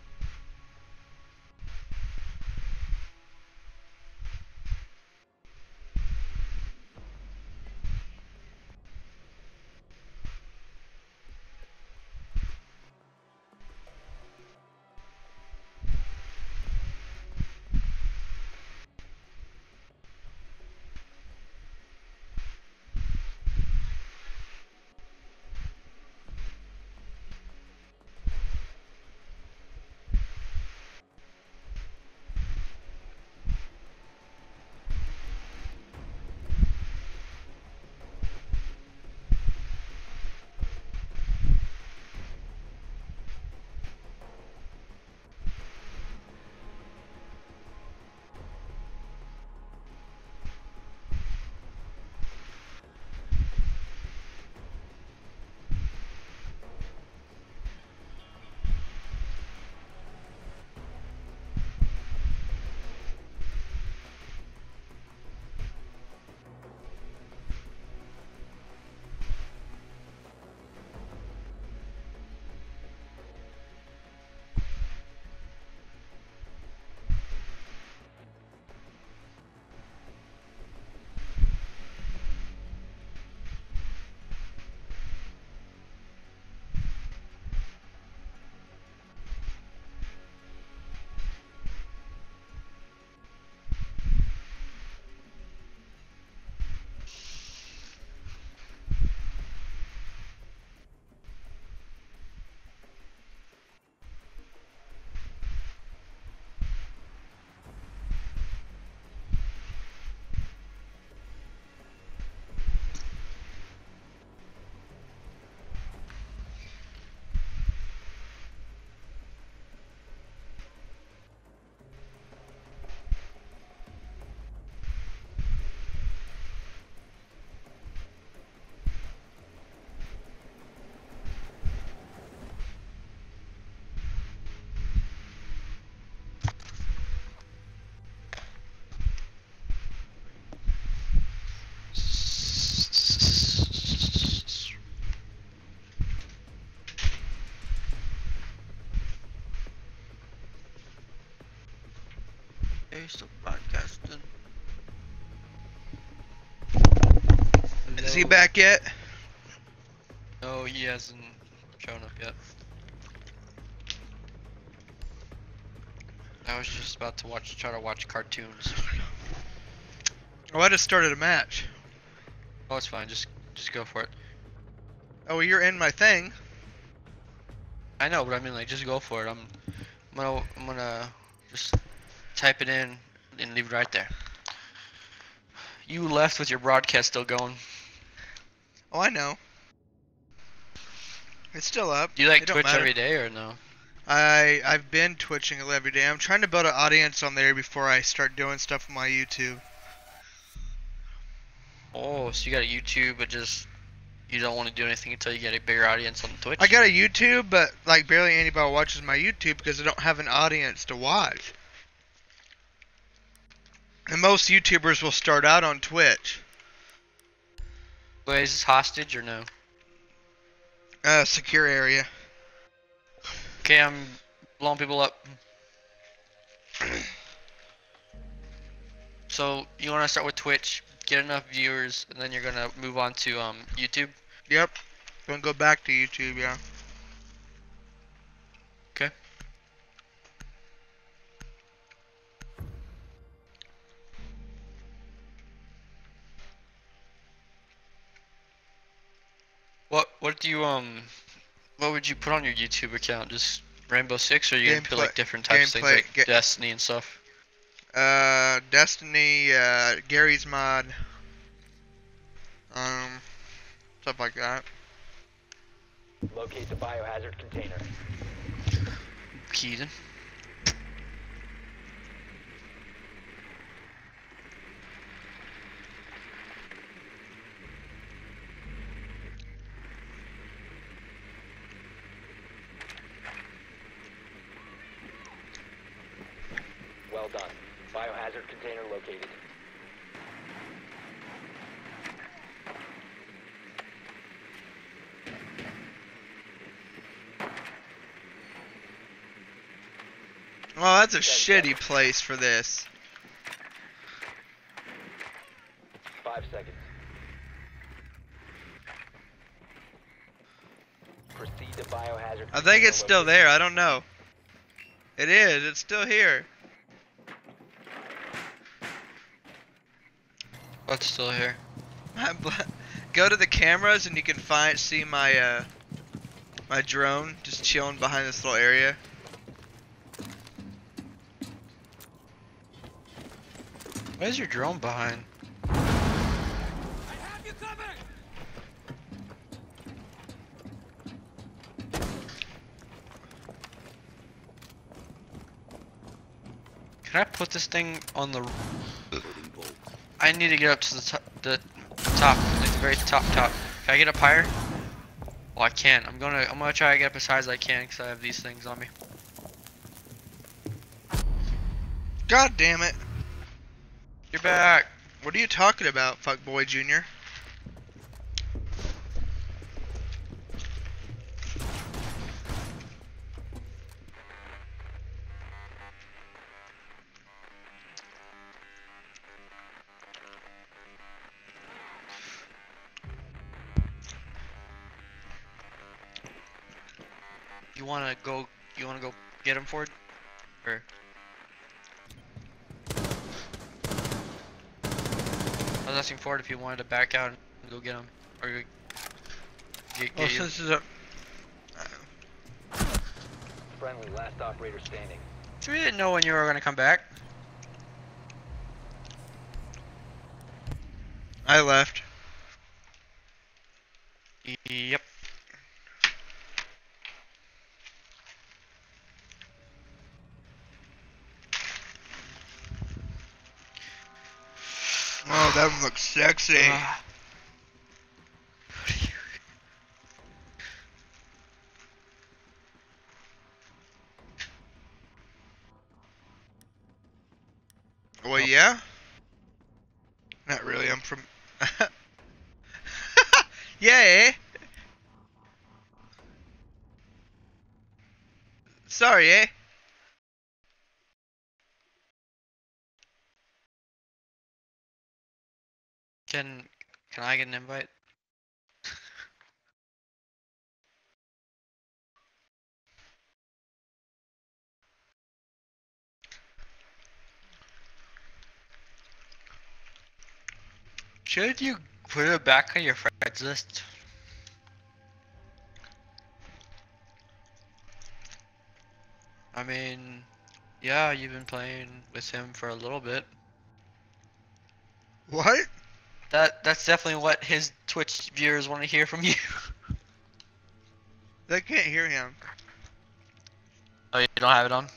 Hey, still podcasting. Is he Hello? back yet? No, he hasn't shown up yet. I was just about to watch, try to watch cartoons. Oh, I just started a match. Oh, it's fine. Just, just go for it. Oh, well, you're in my thing. I know, but I mean, like, just go for it. I'm, I'm gonna, I'm gonna just type it in and leave it right there. You left with your broadcast still going. Oh, I know. It's still up. Do you like It don't Twitch matter. every day or no? I I've been twitching it every day. I'm trying to build an audience on there before I start doing stuff on my YouTube. Oh, so you got a YouTube, but just you don't want to do anything until you get a bigger audience on Twitch? I got a YouTube, but like barely anybody watches my YouTube because I don't have an audience to watch. And most YouTubers will start out on Twitch. Wait, is this hostage or no? Uh, secure area. Okay, I'm blowing people up. So you want to start with Twitch, get enough viewers, and then you're gonna move on to um YouTube. Yep. Gonna go back to YouTube, yeah. Okay. What what do you um what would you put on your YouTube account? Just Rainbow Six, or are you gonna put like Gameplay- different types of gameplay- things like ga- Destiny and stuff? Uh, Destiny, uh, Gary's mod. Um, stuff like that. Locate the biohazard container. Keaton. Well done. Biohazard container located. Oh, that's a shitty place for this. Five seconds. Proceed to biohazard. I think it's still there. I don't know. It is. It's still here. What's still here? Go to the cameras and you can find see my uh my drone just chilling behind this little area. Where's your drone behind? Can I put this thing on the? I need to get up to the top, the top, like the very top top. Can I get up higher? Well, I can't. I'm gonna, I'm gonna try to get up as high as I can because I have these things on me. God damn it! You're back. What are you talking about, fuckboy Junior? You wanna go? You wanna go get him, Ford? Or? I was asking Ford if you wanted to back out and go get him, or go get, Well, get you. since it's a Friendly, last operator standing. So we didn't know when you were gonna come back. I left. Yep. Oh, that one looks sexy. Ah. Well, yeah. Not really. I'm from. Yeah. Sorry, eh? Can can I get an invite? Should you put it back on your friends list? I mean, yeah, you've been playing with him for a little bit. What? That that's definitely what his Twitch viewers want to hear from you. They can't hear him. Oh, you don't have it on?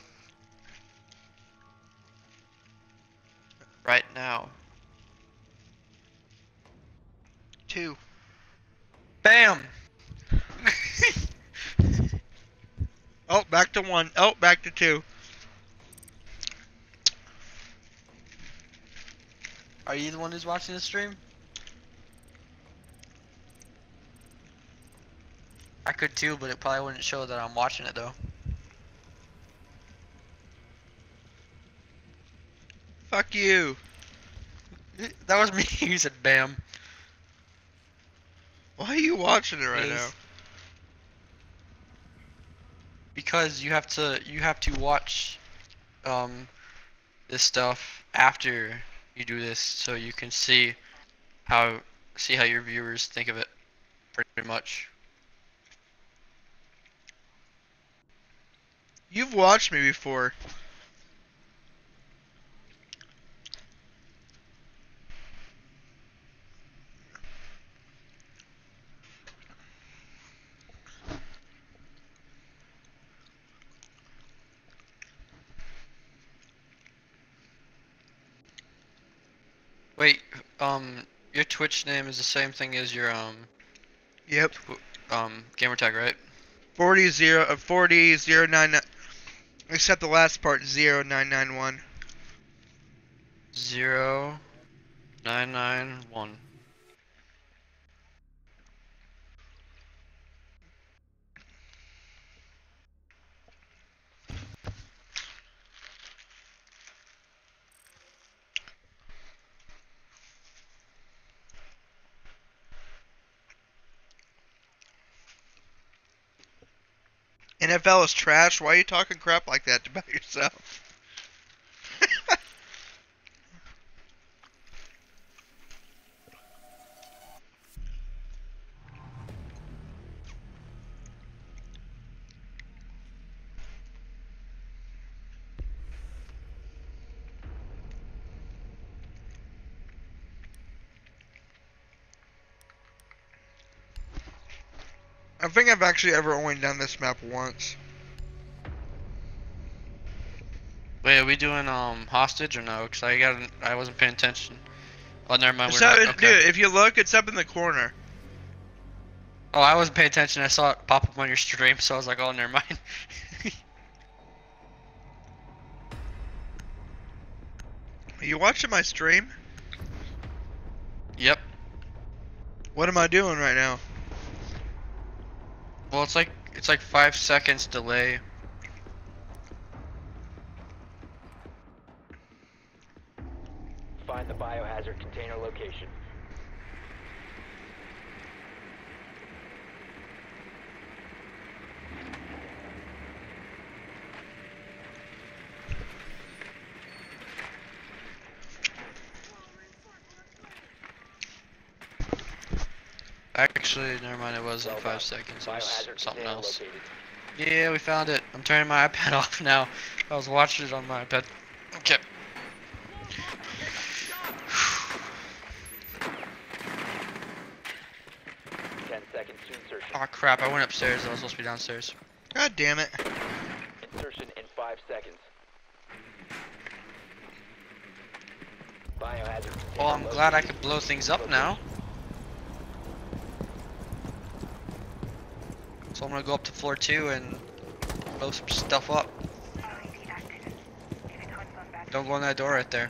Right now. Two. Bam! Oh, back to one. Oh, back to two. Are you the one who's watching the stream? I could too, but it probably wouldn't show that I'm watching it though. Fuck you. That was me who said bam. Why are you watching it right Please. now? Because you have to you have to watch um this stuff after you do this so you can see how see how your viewers think of it pretty much. You've watched me before. Wait, um your Twitch name is the same thing as your um Yep. tw- um gamer tag, right? Forty zero uh, forty zero nine nine. Except the last part zero nine nine one. Zero nine nine one. N F L is trash. Why are you talking crap like that about yourself? I think I've actually ever only done this map once. Wait, are we doing um hostage or no? Cause I got I wasn't paying attention. Oh, never mind. We're So, not. it- Okay. dude, if you look, it's up in the corner. Oh, I wasn't paying attention. I saw it pop up on your stream, so I was like, oh, never mind. Are you watching my stream? Yep. What am I doing right now? Well, it's like it's like five seconds delay. Find the biohazard container location. Actually, never mind. It wasn't Well five done. seconds. It was Biohazard something container else. located. Yeah, we found it. I'm turning my iPad off now. I was watching it on my iPad. Okay. Ten seconds to insertion. Oh crap! I went upstairs. I was supposed to be downstairs. God damn it. Insertion in five seconds. Biohazard container Well, I'm glad I located. could blow things up now. So I'm gonna go up to floor two and blow some stuff up. Don't go in that door right there.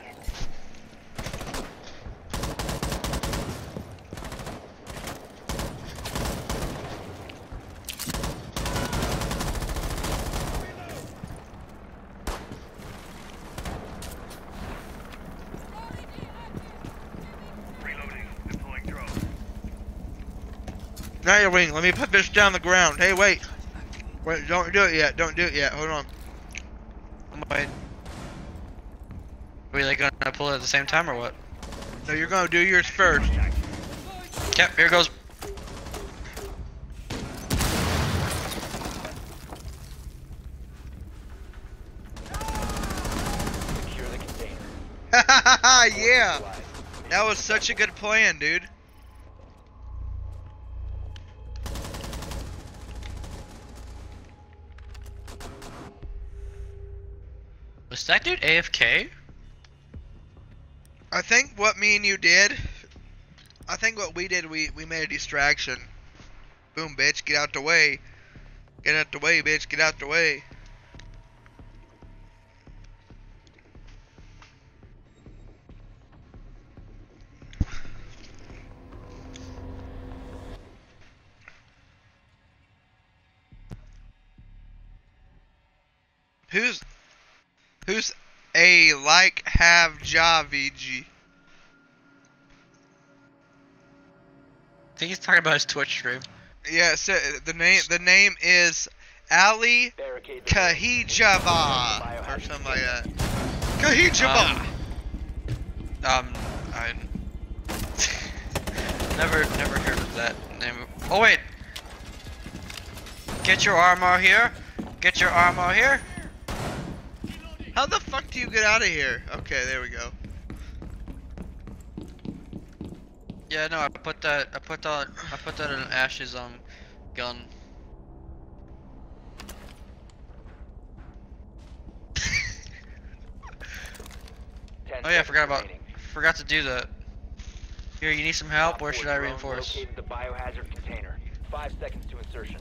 Nightwing, let me put this down the ground. Hey, wait. Wait, don't do it yet. Don't do it yet. Hold on. I'm waiting. Are we like gonna pull it at the same time or what? No, you're gonna do yours first. Okay, here goes. Secure the container. Yeah. Neutralized. That was such a good plan, dude. Was that dude A F K? I think what me and you did, I think what we did, we, we made a distraction. Boom, bitch, get out the way. Get out the way, bitch, get out the way. Who's, who's a like have Javiji? I think he's talking about his Twitch stream. Yeah, so the name, the name is Ali Barricade the door. Kahijava, or something like that. Kahijava! Um, um I never, never heard of that name. Oh wait, get your armor here. Get your armor here. How the fuck do you get out of here? Okay, there we go. Yeah, no, I put that. I put that. I put that in Ash's um gun. Ten Oh yeah, I seconds forgot about. remaining. Forgot to do that. Here, you need some help. Op Where four should I drone reinforce? located the biohazard container. Five seconds to insertion.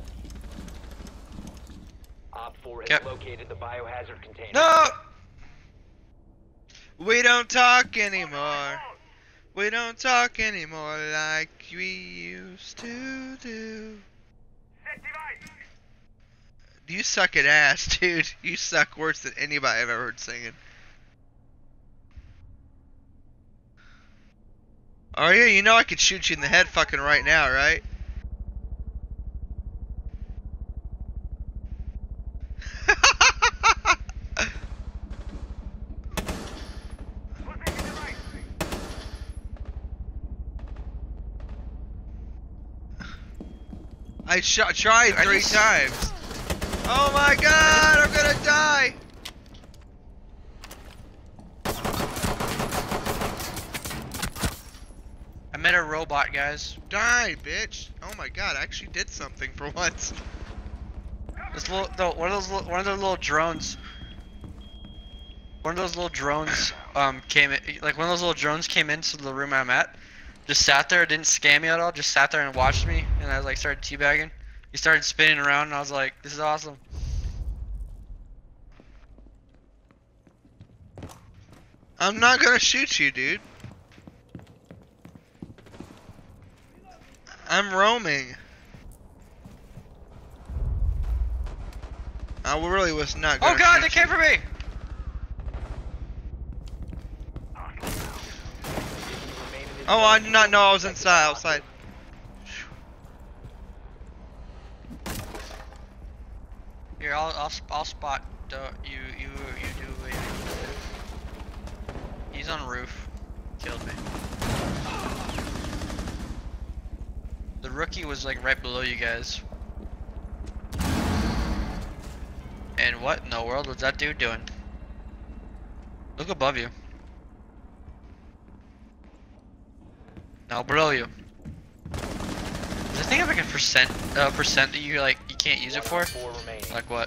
Op four has Yep. located the biohazard container. No. We don't talk anymore. We don't talk anymore like we used to do. You suck at ass, dude. You suck worse than anybody I've ever heard singing. Oh yeah, you know I could shoot you in the head fucking right now, right? I shot tried I three just- times. Oh my god, I'm gonna die. I met a robot, guys. Die, bitch. Oh my god, I actually did something for once. This little, no, one of those, little, one of those little drones. One of those little drones, um, came in, like one of those little drones came into the room I'm at. Just sat there, didn't scam me at all. Just sat there and watched me, and I like started teabagging. He started spinning around, and I was like, "This is awesome." I'm not gonna shoot you, dude. I'm roaming. I really was not gonna Oh God, shoot they came you. for me! Oh, I did not know I was inside, outside. Here, I'll, I'll, I'll spot uh, you, you, you do. Wait. He's on roof. Killed me. The rookie was like right below you guys. And what in the world was that dude doing? Look above you. No, below you. Does this thing have like a percent, uh, percent that you like you can't use it for? Four remaining. Like what?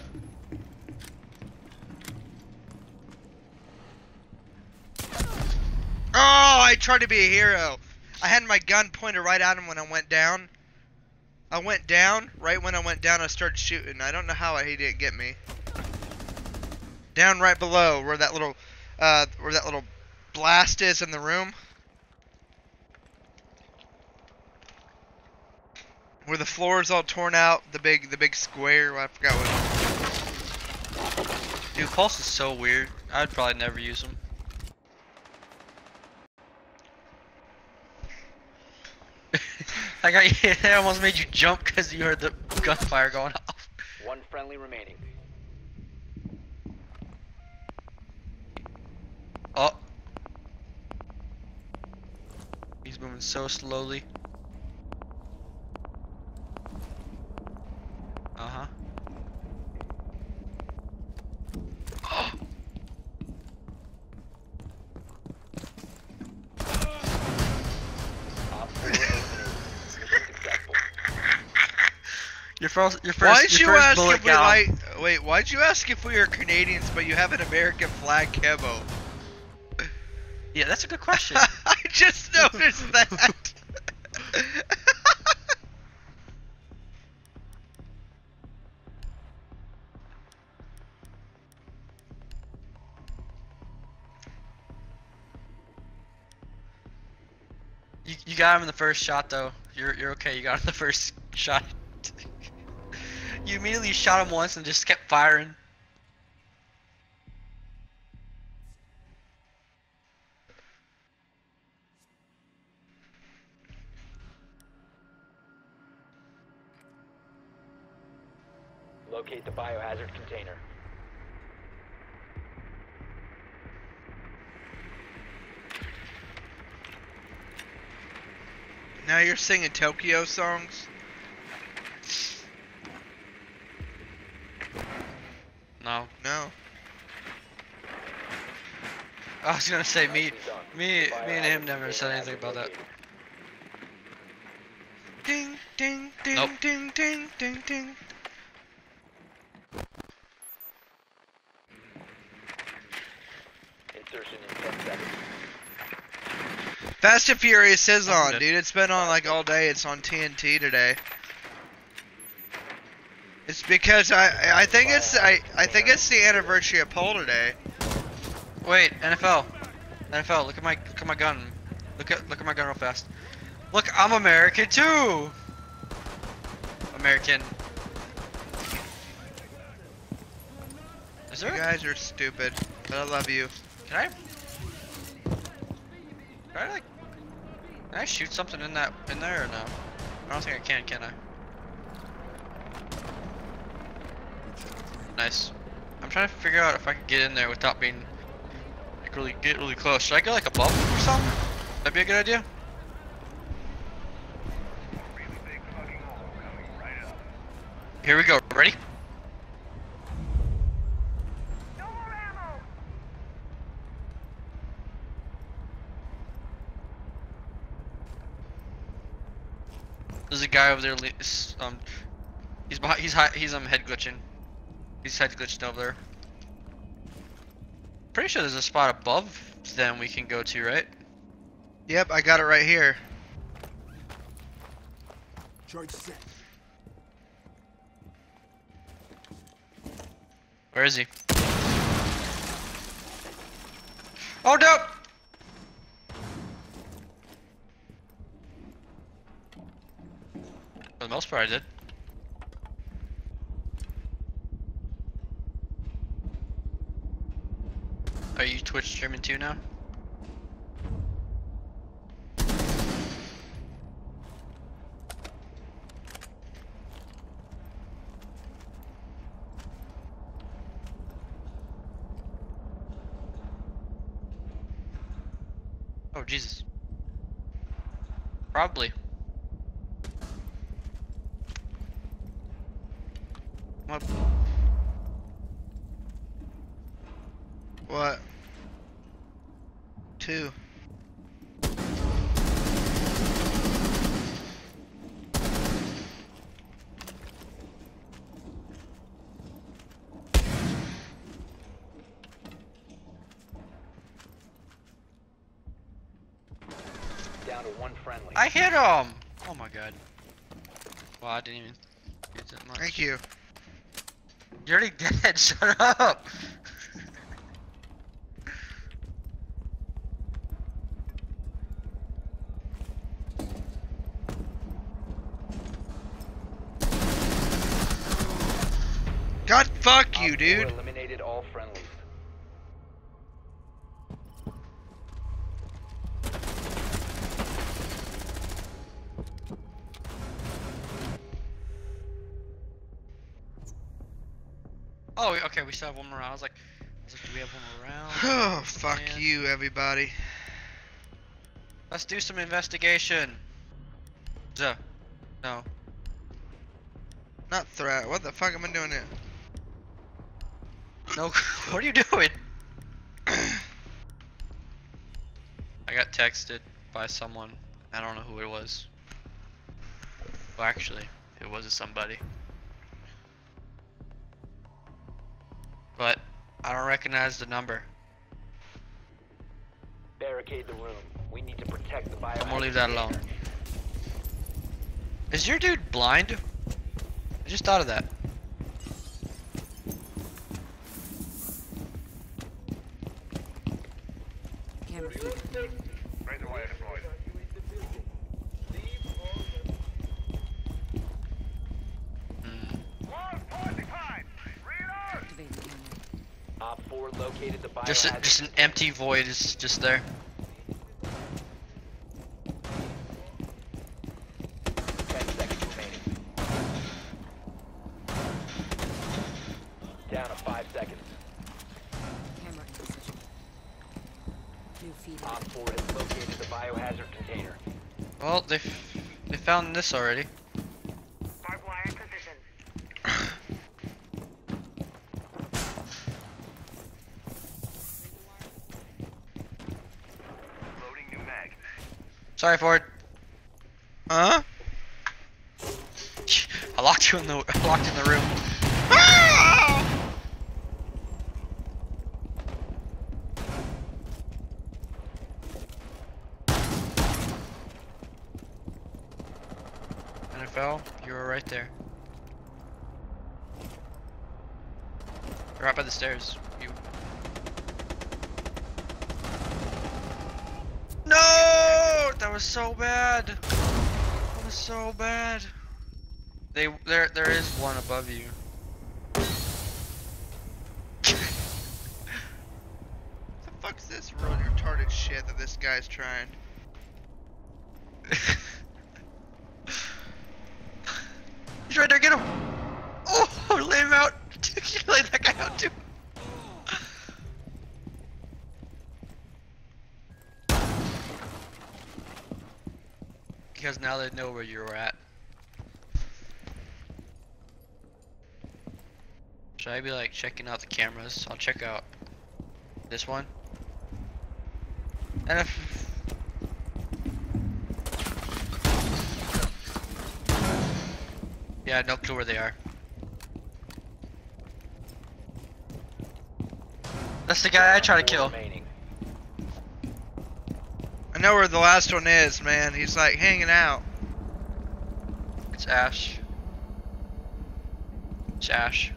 Oh, I tried to be a hero. I had my gun pointed right at him when I went down. I went down, right when I went down I started shooting. I don't know how he didn't get me. Down right below where that little uh where that little blast is in the room. Where the floor is all torn out, the big the big square, I forgot what. Dude, Pulse is so weird. I'd probably never use him. I got you. It almost made you jump because you heard the gunfire going off. One friendly remaining. Oh. He's moving so slowly. Uh-huh. Op four eliminated. Mission successful. Your first, your first, Why'd your you first ask bullet if we down. like wait, why'd you ask if we were Canadians but you have an American flag camo? Yeah, that's a good question. I just noticed that. You, you got him in the first shot though. You're you're okay. You got him in the first shot. You immediately shot him once and just kept firing. Locate the biohazard container. Now you're singing Tokyo songs? No. No. I was gonna say me, Nicely done. me, The me and him biohazard never said container anything has been about that. located. Ding ding ding Nope. ding ding ding ding. Insertion in ten seconds. Fast and Furious is I'm on, good. dude. It's been on like all day. It's on T N T today. It's because I I think it's I I think it's the anniversary of Paul today. Wait, N F L, N F L. Look at my look at my gun. Look at look at my gun real fast. Look, I'm American too. American. Is You there? guys are stupid, but I love you. Can I? Can I like? Can I shoot something in that in there or no? I don't think I can. Can I? Nice. I'm trying to figure out if I can get in there without being like really get really close. Should I go like above or something? That'd be a good idea. Here we go. Ready? No more ammo! There's a guy over there. le- s- Um, he's behind. He's high. He's um head glitching. He's head glitching over there. Pretty sure there's a spot above them we can go to, right? Yep, I got it right here. Charge set. Where is he? Oh no! For the most part, I did. Are you Twitch streaming too now? Oh Jesus. Probably. What? What? Two. Down to one friendly. I hit him! Oh my god. Wow, I didn't even get that much. Thank you. You're already dead, shut up! God, fuck you, Op four dude. eliminated all friendlies. Oh, okay, we still have one more round. I was like, I was like, do we have one more round? Oh, fuck Man. you, everybody. Let's do some investigation. Zuh. No. Not threat. What the fuck am I doing here? No, what are you doing? I got texted by someone. I don't know who it was. Well, actually, it was somebody. But I don't recognize the number. Barricade the room. We need to protect the biohazard I'm gonna leave that alone. container. Is your dude blind? I just thought of that. Camera feed. Razor wire deployed. Hmm. Lost pausing time! Reload! Activating camera. Op four located the biohazard Just, a, just an empty void is just there. ten seconds remaining. Down to five seconds. Camera in position. New feed. Op four has located the biohazard container. Well, they f they found this already. Barbed wire in position. Loading new mag. Sorry, Ford. Huh? I locked you in the I locked you in the room. N F L, you were right there. You're right by the stairs. You. No! That was so bad. That was so bad. They there there is one above you. The fuck's this really retarded shit that this guy's trying? He's right there, get him! Oh, lay him out! Lay that guy out too! Because now they know where you're at. Should I be like checking out the cameras? I'll check out this one. And if yeah, no clue where they are. That's the guy I try to kill. Remaining. I know where the last one is, man. He's like hanging out. It's Ash. It's Ash.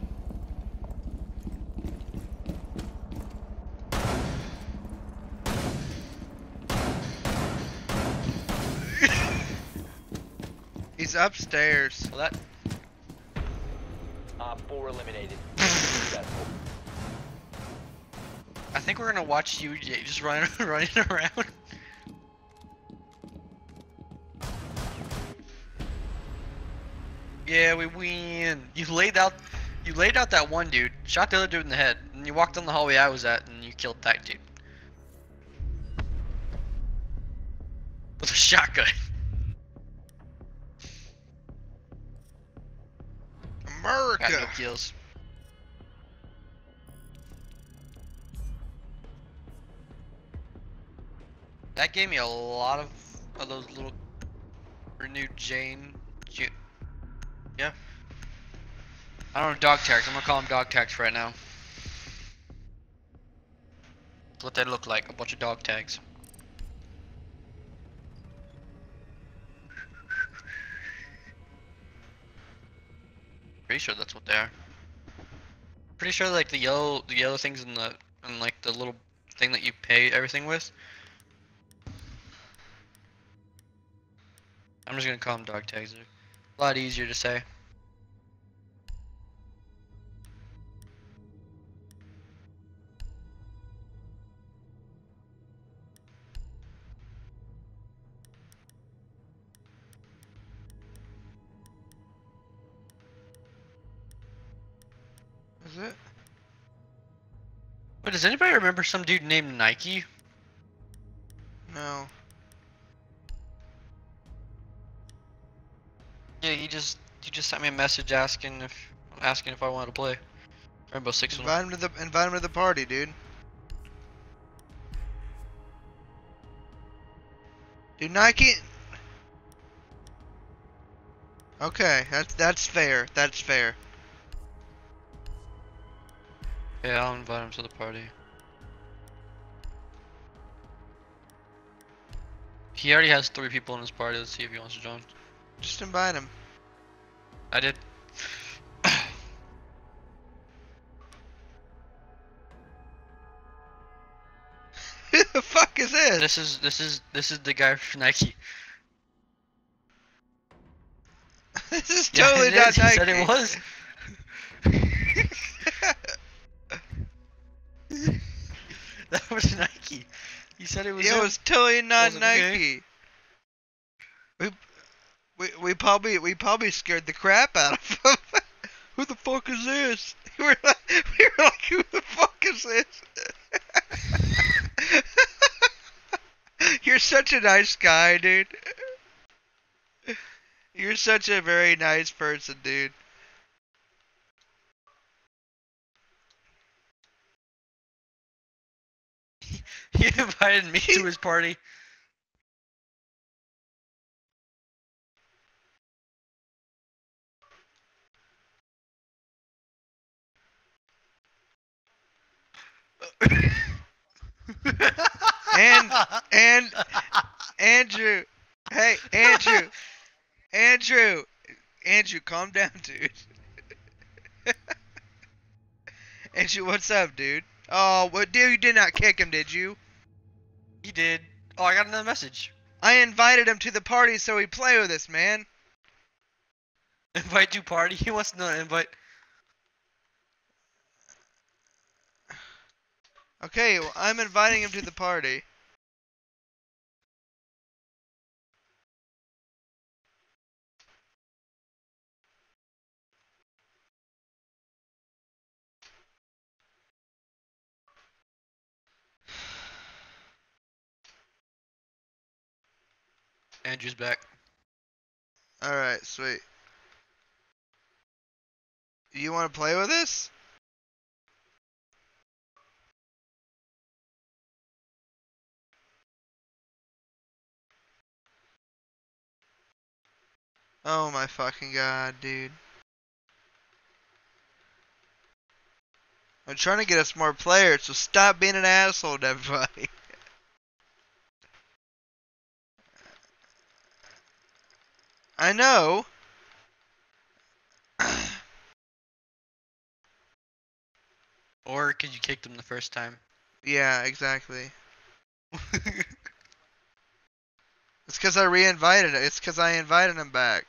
He's upstairs. Well, that Op four eliminated. Successful. I think we're gonna watch you Jay, just running running around. Yeah, we win. You laid out, you laid out that one dude, shot the other dude in the head, and you walked down the hallway I was at, and you killed that dude with a shotgun. America. Got no kills. That gave me a lot of, of those little renewed Jane. Ju yeah. I don't know dog tags. I'm gonna call them dog tags right now. That's what they look like. A bunch of dog tags. Pretty sure that's what they are. Pretty sure like the yellow, the yellow things in the, and like the little thing that you pay everything with. I'm just gonna call them dog tags. They're a lot easier to say. Is it? But does anybody remember some dude named Nike? No. Yeah, he just he just sent me a message asking if asking if I wanted to play Rainbow Six. with him. Invite him to the invite him to the party, dude. Dude, Nike. Okay, that's that's fair. That's fair. Yeah, I'll invite him to the party. He already has three people in his party. Let's see if he wants to join. Just invite him. I did. Who the fuck is this? This is this is this is the guy from Nike. This is Yeah, totally it not is. He Nike. said it was. That was Nike. He said it was. Yeah, it him. was totally not Was it okay? Nike. We, we we probably we probably scared the crap out of him. Who the fuck is this? We were like, we were like, who the fuck is this? You're such a nice guy, dude. You're such a very nice person, dude. He invited me to his party. And and Andrew, hey Andrew, Andrew, Andrew, calm down, dude. Andrew, what's up, dude? Oh, well, dude, you did not kick him, did you? He did. Oh, I got another message. I invited him to the party so he'd play with us, man. Invite to party. He wants to know invite. Okay, well, I'm inviting him to the party. Andrew's back. Alright, sweet. You want to play with us? Oh my fucking god, dude. I'm trying to get us more players, so stop being an asshole to everybody. I know. Or could you kick them the first time? Yeah, exactly. It's because I re-invited it. It's because I invited him back.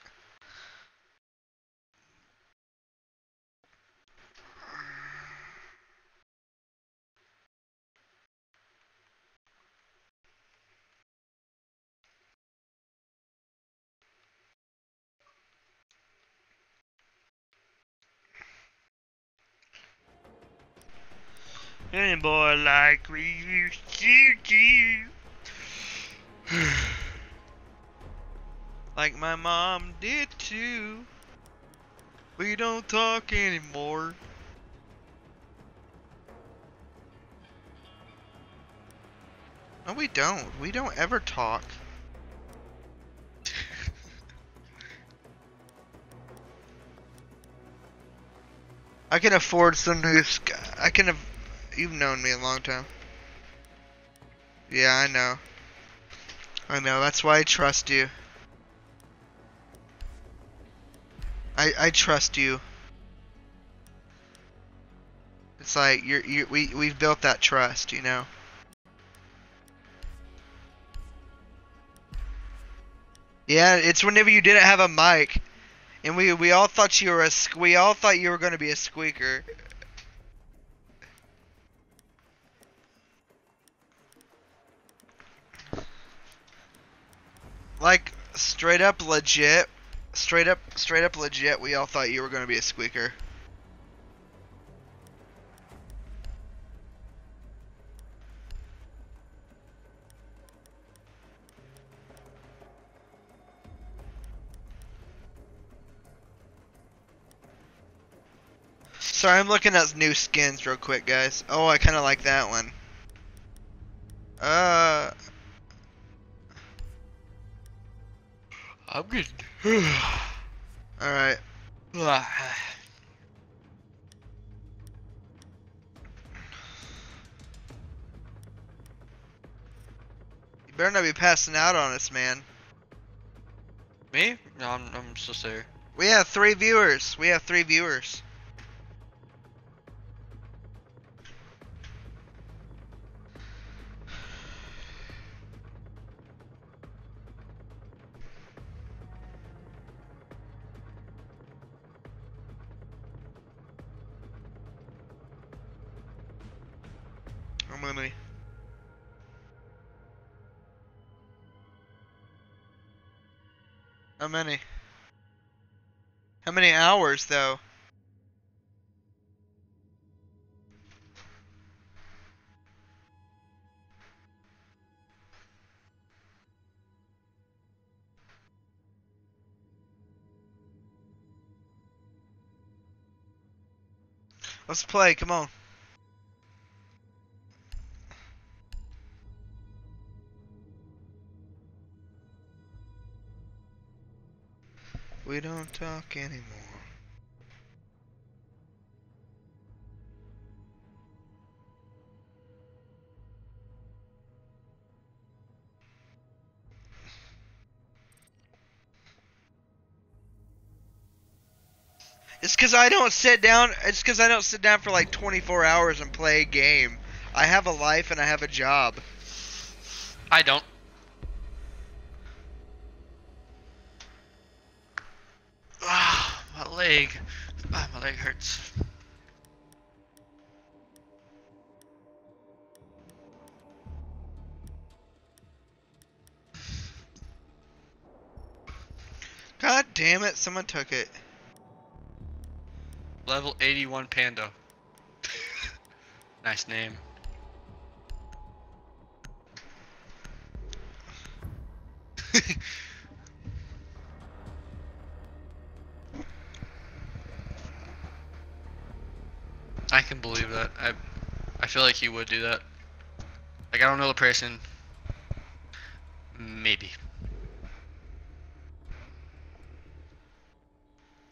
Any boy like we used to do. Like my mom did too. We don't talk anymore. No, we don't. We don't ever talk. I can afford some new. Sc I can have. You've known me a long time. Yeah, I know. I know. That's why I trust you. I I trust you. It's like you're you we we've built that trust, you know. Yeah, it's whenever you didn't have a mic, and we we all thought you were a sque- we all thought you were gonna be a squeaker. Like straight up legit, straight up straight up legit. We all thought you were gonna be a squeaker. Sorry, I'm looking at new skins real quick, guys. Oh, I kind of like that one. Uh. I'm good. Alright. You You better not be passing out on us, man. Me? No, I'm, I'm still there. We have three viewers. We have three viewers. How many? How many? How many hours, though? Let's play, come on. We don't talk anymore. It's cause I don't sit down, it's cause I don't sit down for like twenty-four hours and play a game. I have a life and I have a job. I don't. Ah, my leg. Ah, my leg hurts. God damn it, someone took it. Level eighty-one Panda. Nice name. I can believe that. I I feel like he would do that. Like, I don't know the person. Maybe.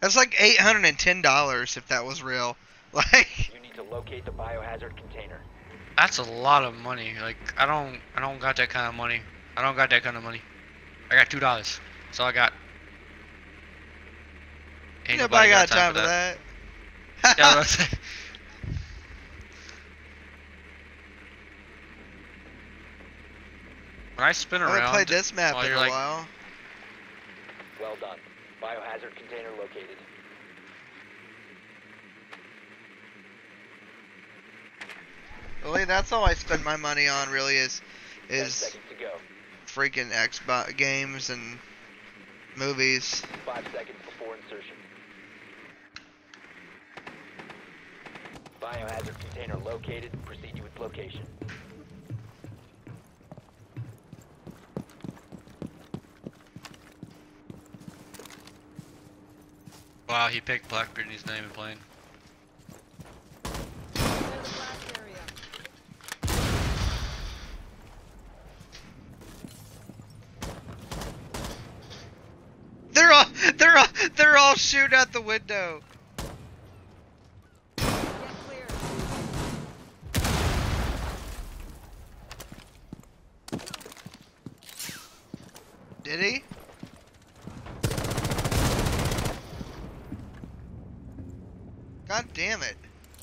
That's like eight hundred and ten dollars if that was real. Like, You need to locate the biohazard container. That's a lot of money. Like I don't I don't got that kind of money. I don't got that kind of money. I got two dollars. That's all I got. Ain't nobody got time for that. Yeah, that's it. When I spin I haven't around, played this map while in you're a like, while. Well done. Biohazard container located. Really, that's all I spend my money on. Really, is Ten is seconds to go. freaking Xbox games and movies. Five seconds before insertion. Biohazard container located. Proceed to its location. wow, he picked Blackbeard in his name and playing. They're all they're all they're all shooting out the window. Did he? God damn it.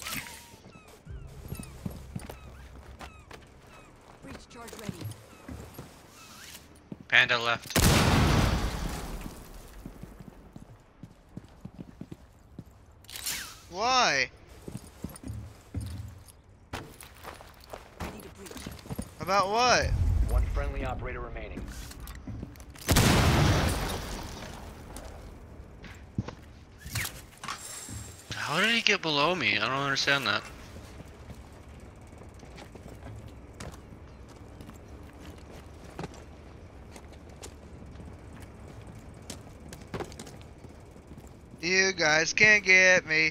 Breach charge ready. Panda left. Why? Ready to breach. About what? One friendly operator remaining. How did he get below me? I don't understand that. You guys can't get me.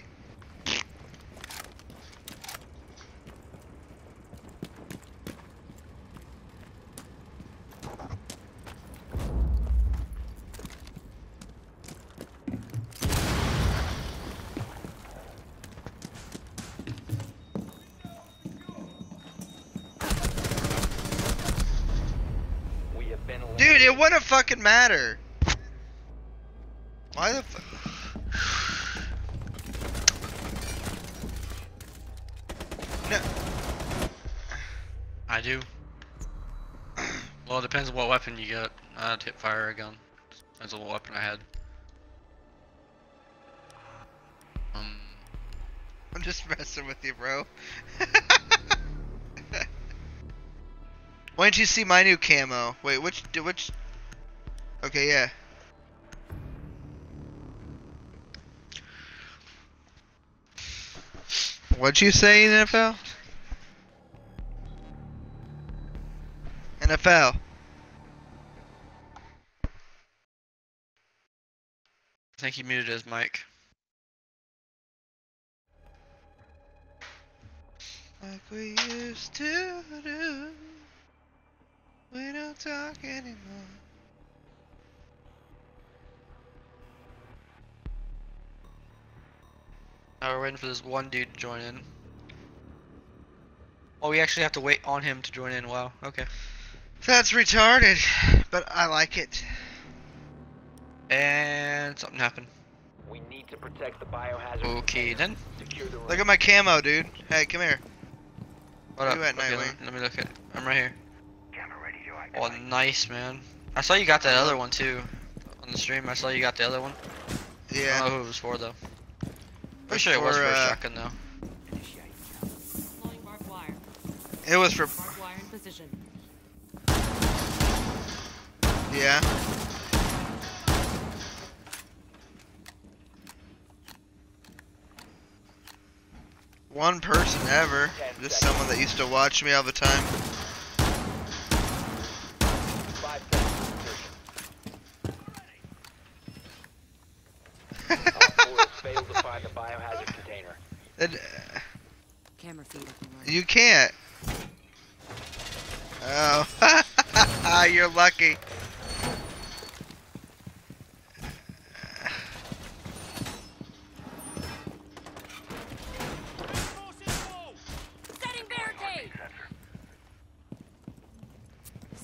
We have been Dude, eliminated. it wouldn't fucking matter. Why the fuck? No. I do. Well, it depends on what weapon you get. I'd hit fire a gun. Depends on what weapon I had. Um, I'm just messing with you, bro. Why didn't you see my new camo? Wait, which, which? Okay, yeah. What'd you say, N F L? N F L. I think he muted his mic. Like we used to do. We don't talk anymore. Now we're waiting for this one dude to join in. Oh, we actually have to wait on him to join in. Wow. Okay. That's retarded, but I like it. And something happened. We need to protect the biohazard. Okay container. then. Secure the room. Look at my camo, dude. Hey, come here. What Where up? you at, Okay, Nightwing? let, let me look at. I'm right here. Camera ready to Oh, activate. nice, man. I saw you got that other one too. On the stream, I saw you got the other one. I Yeah. don't know who it was for though. It Pretty sure it was for, for a uh, shotgun though. Deploying barbed wire. It was for. Barbed wire in position. Yeah. One person ever. Just someone that used to watch me all the time. Five seconds to insertion. Op four has failed to find the biohazard container. It, uh, Camera feed up and running. you can't. Oh, you're lucky.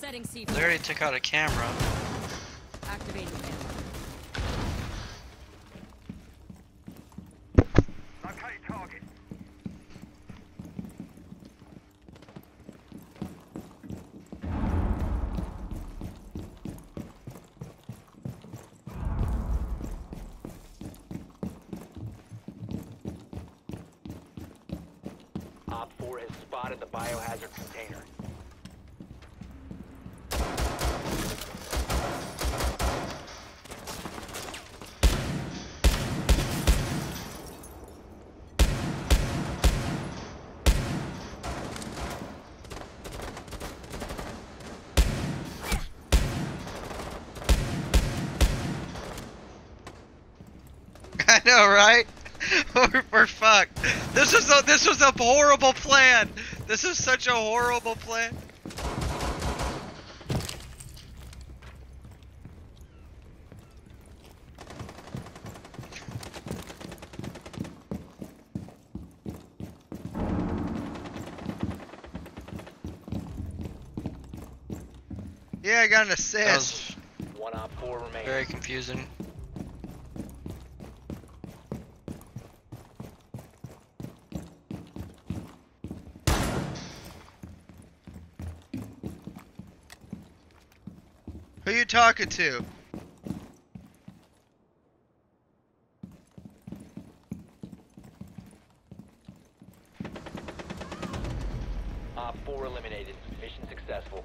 Setting C They four. already took out a camera. Activating camera. Locate target. Op four has spotted the biohazard container. I know, right? we're, we're fucked. This was a this was a horrible plan. This is such a horrible plan. Yeah, I got an That assist. was One op four remains. very confusing. Who you talking to? Op four eliminated. Mission successful.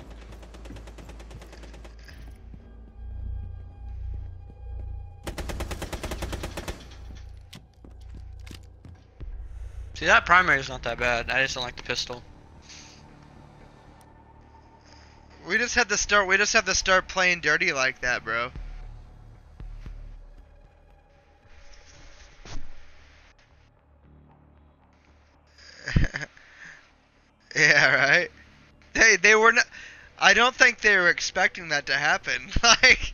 See, that primary is not that bad. I just don't like the pistol. We just had to start. We just have to start playing dirty like that, bro. Yeah, right. They they were not. I don't think they were expecting that to happen. Like.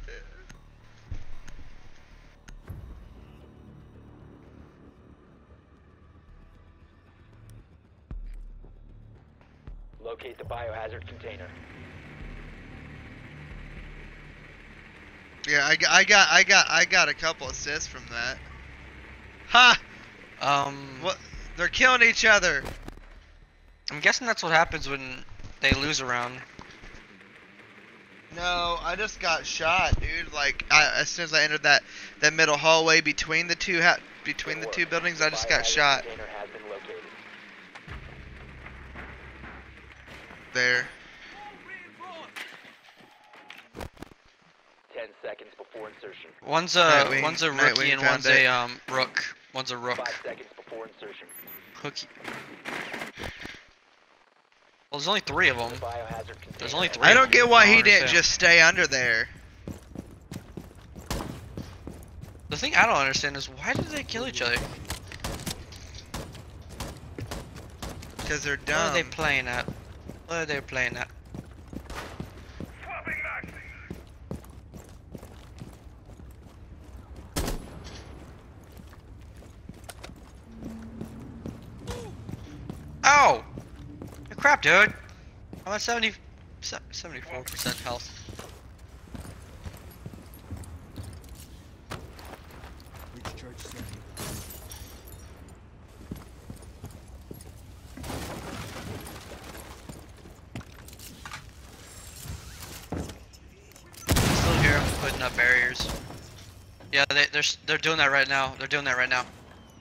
Locate the biohazard container. Yeah, I, got- I got I got I got a couple assists from that. Ha! Um, What? They're killing each other. I'm guessing that's what happens when they lose a round. No, I just got shot, dude. Like I, as soon as I entered that that middle hallway between the two ha between Good the work. two buildings, The I just got biohazard shot container has been located. there. Ten seconds before insertion. One's a Nightwing- one's a Nightwing rookie and found one's it. a um rook. One's a rook. Five seconds before insertion. Hooky. Well, there's only three of them. The biohazard container. There's only has three. I don't get why I he don't didn't understand. just stay under there. The thing I don't understand is why did they kill each other? Cause they're What dumb. are they playing at? What are they playing at? Swapping mags. Oh! Crap, dude! I'm at seventy, seventy-four percent health. Still here, I'm putting up barriers. Yeah, they, they're s- they're doing that right now. They're doing that right now.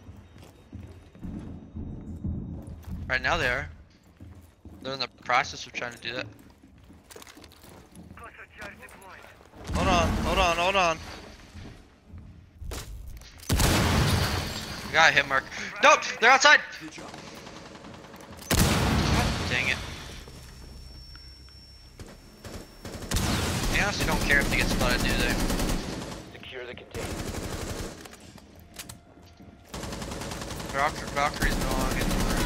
Right now they are. They're in the process of trying to do that. Cluster charge deployed. Hold on, hold on, hold on. We got a hit mark. Nope, they're outside. God dang it. They honestly don't care if they get spotted, do they? Secure the container. Valkyrie, Valkyrie's no longer in the room.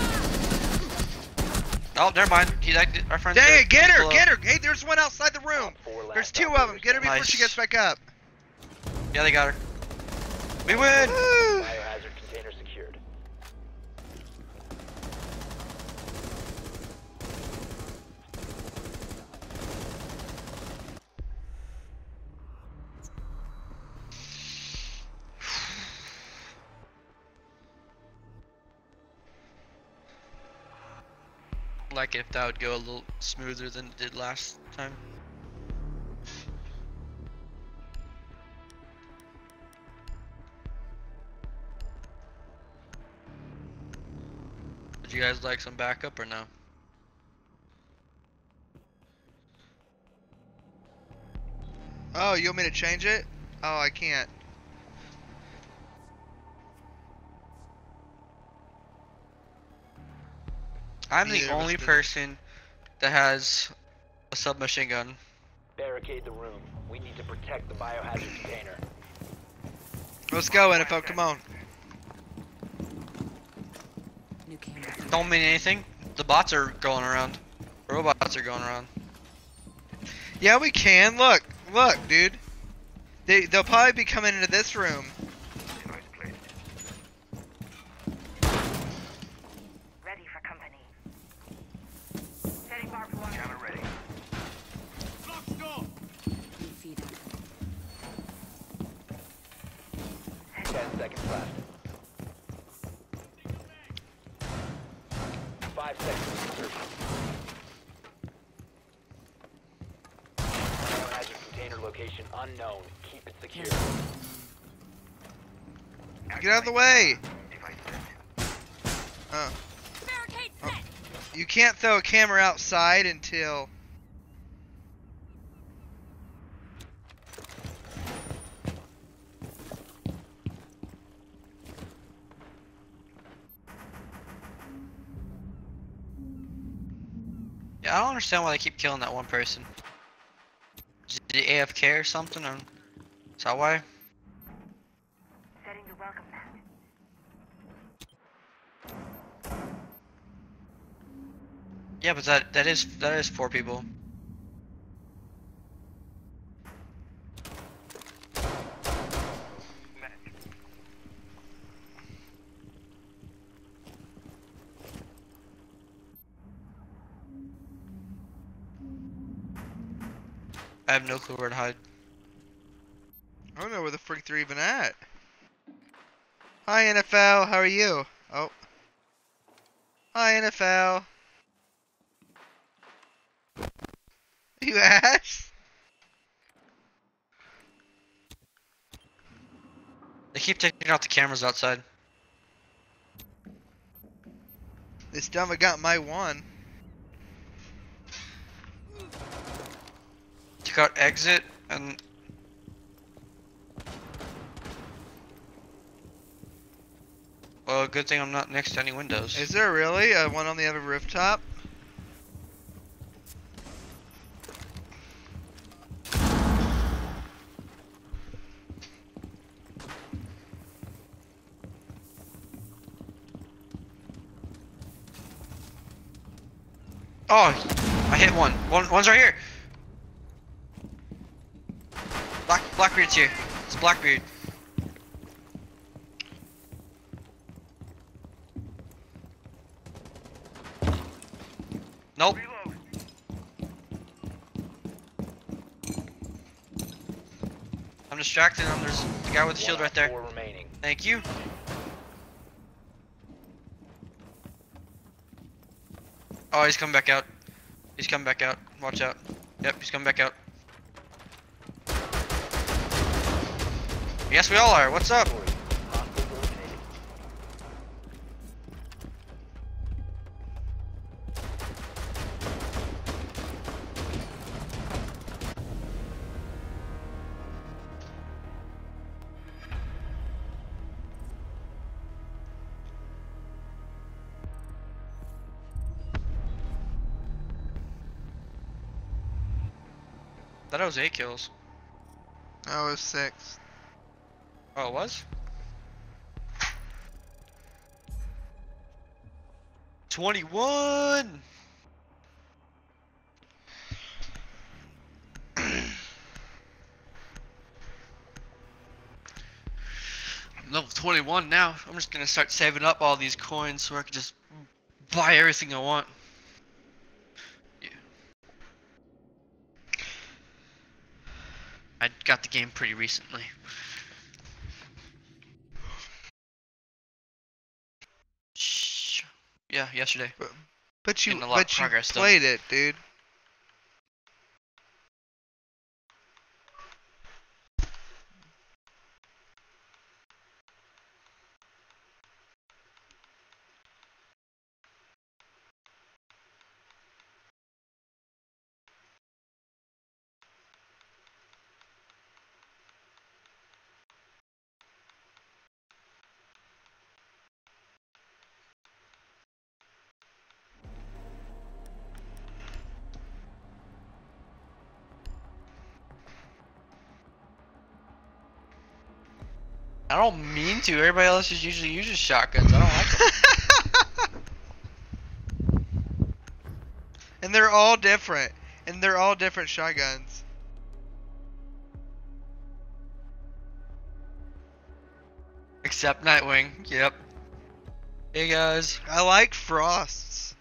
Oh, never mind. He, that, our friend's Dang dead. it, get He's her, below. get her. Hey, there's one outside the room. Op four last There's two of them. operators Get her before Nice. she gets back up. Yeah, they got her. We win! Woo. Biohazard container secured. like if that would go a little smoother than it did last time. Would you guys like some backup or no? Oh, you want me to change it? Oh, I can't. I'm the Neither of us only did. person that has a submachine gun. Barricade the room. We need to protect the biohazard container. Let's go, N F L. Come on. New camera. Don't mean anything. The bots are going around. Robots are going around. Yeah, we can. Look, look, dude. They they'll probably be coming into this room. Ready for company. Setting barbed wire. Camera ready. New feed out. Ten seconds left. Five seconds of insertion. Biohazard container location unknown. Keep it secure. Get out of the way. Oh. Barricade Oh. set. You can't throw a camera outside until. Yeah, I don't understand why they keep killing that one person. Is it A F K or something? Or is that why? Setting the welcome mat. Yeah, but that that is that is four people. I have no clue where to hide. I don't know where the freak they're even at. Hi, N F L. How are you? Oh. Hi, N F L. You ass? They keep taking out the cameras outside. This dumb I got my one. Took out exit and well, good thing I'm not next to any windows. Is there really a one on the other rooftop? Oh, I hit one. One one's right here. Black Blackbeard's here. It's Blackbeard. Nope. I'm distracted him. There's the guy with the shield One right op there. four remaining. Thank you. Oh, he's coming back out. He's coming back out. Watch out. Yep, he's coming back out. Yes, we all are. What's up? Hostiles eliminated. Thought it was eight kills. Oh, it was six. Oh, it was? twenty-one! I'm level twenty-one now. I'm just gonna start saving up all these coins so I can just buy everything I want. Yeah. I got the game pretty recently. Shh. Yeah, yesterday. But you, Getting a lot of but you progress done. played it, dude. I don't mean to. Everybody else is usually uses shotguns. I don't like them. And they're all different. And they're all different shotguns. Except Nightwing. Yep. Hey guys. I like Frost's.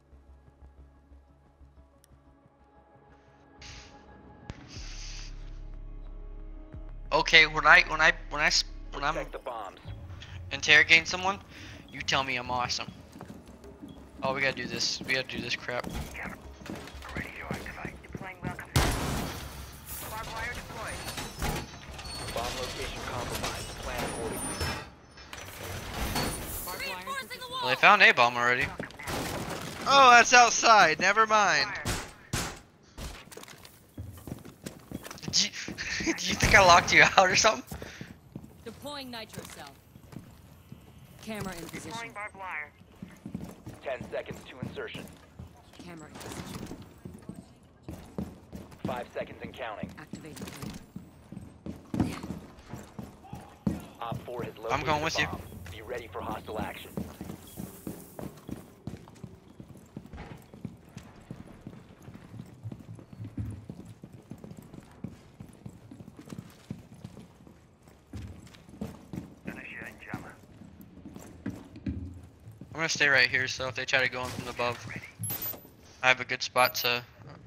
Okay, when I when I when I s- when I'm Protect the bombs. interrogating someone, you tell me I'm awesome. Oh, we gotta do this. We gotta do this crap. Ready to activate. Deploying welcome. Barbed wire deployed. Bomb location compromised. Plan accordingly. Barbed wire. Reinforcing the Well, wall. they found A bomb already. Oh, that's outside. Never mind. Did you, do you think I locked you out or something? Deploying nitro cell. Camera in position. Deploying barbed wire. Ten seconds to insertion. Camera in position. Five seconds and counting. Activating camera. Op four has located I'm going the with you. bomb. Be ready for hostile action. Initiating jammer. I'm gonna stay right here, so if they try to go in from above, I have a good spot to.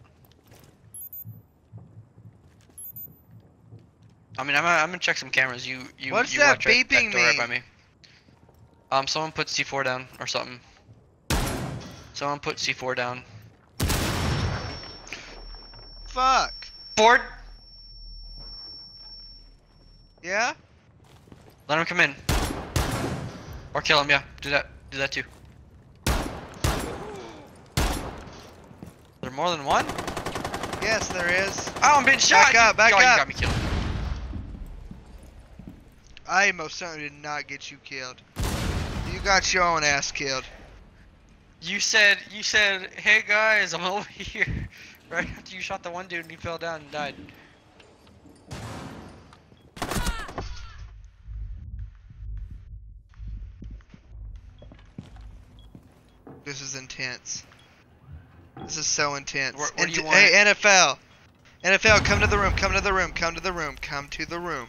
I mean, I'm gonna, I'm gonna check some cameras. You, you, What's you that watch right, beeping that door right by mean? me. Um, someone put C four down or something. Someone put C four down. Fuck. Ford, Yeah? let him come in. Or kill him. Yeah, do that. Do that too. There more than one? Yes, there is. Oh, I'm being shot. Back up, back oh, up. You got me killed. I most certainly did not get you killed. You got your own ass killed. You said, you said, hey guys, I'm over here. Right after you shot the one dude and he fell down and died. This is intense. This is so intense. Where- where do you Int- want hey, it? N F L. N F L, come to the room, come to the room, come to the room, come to the room.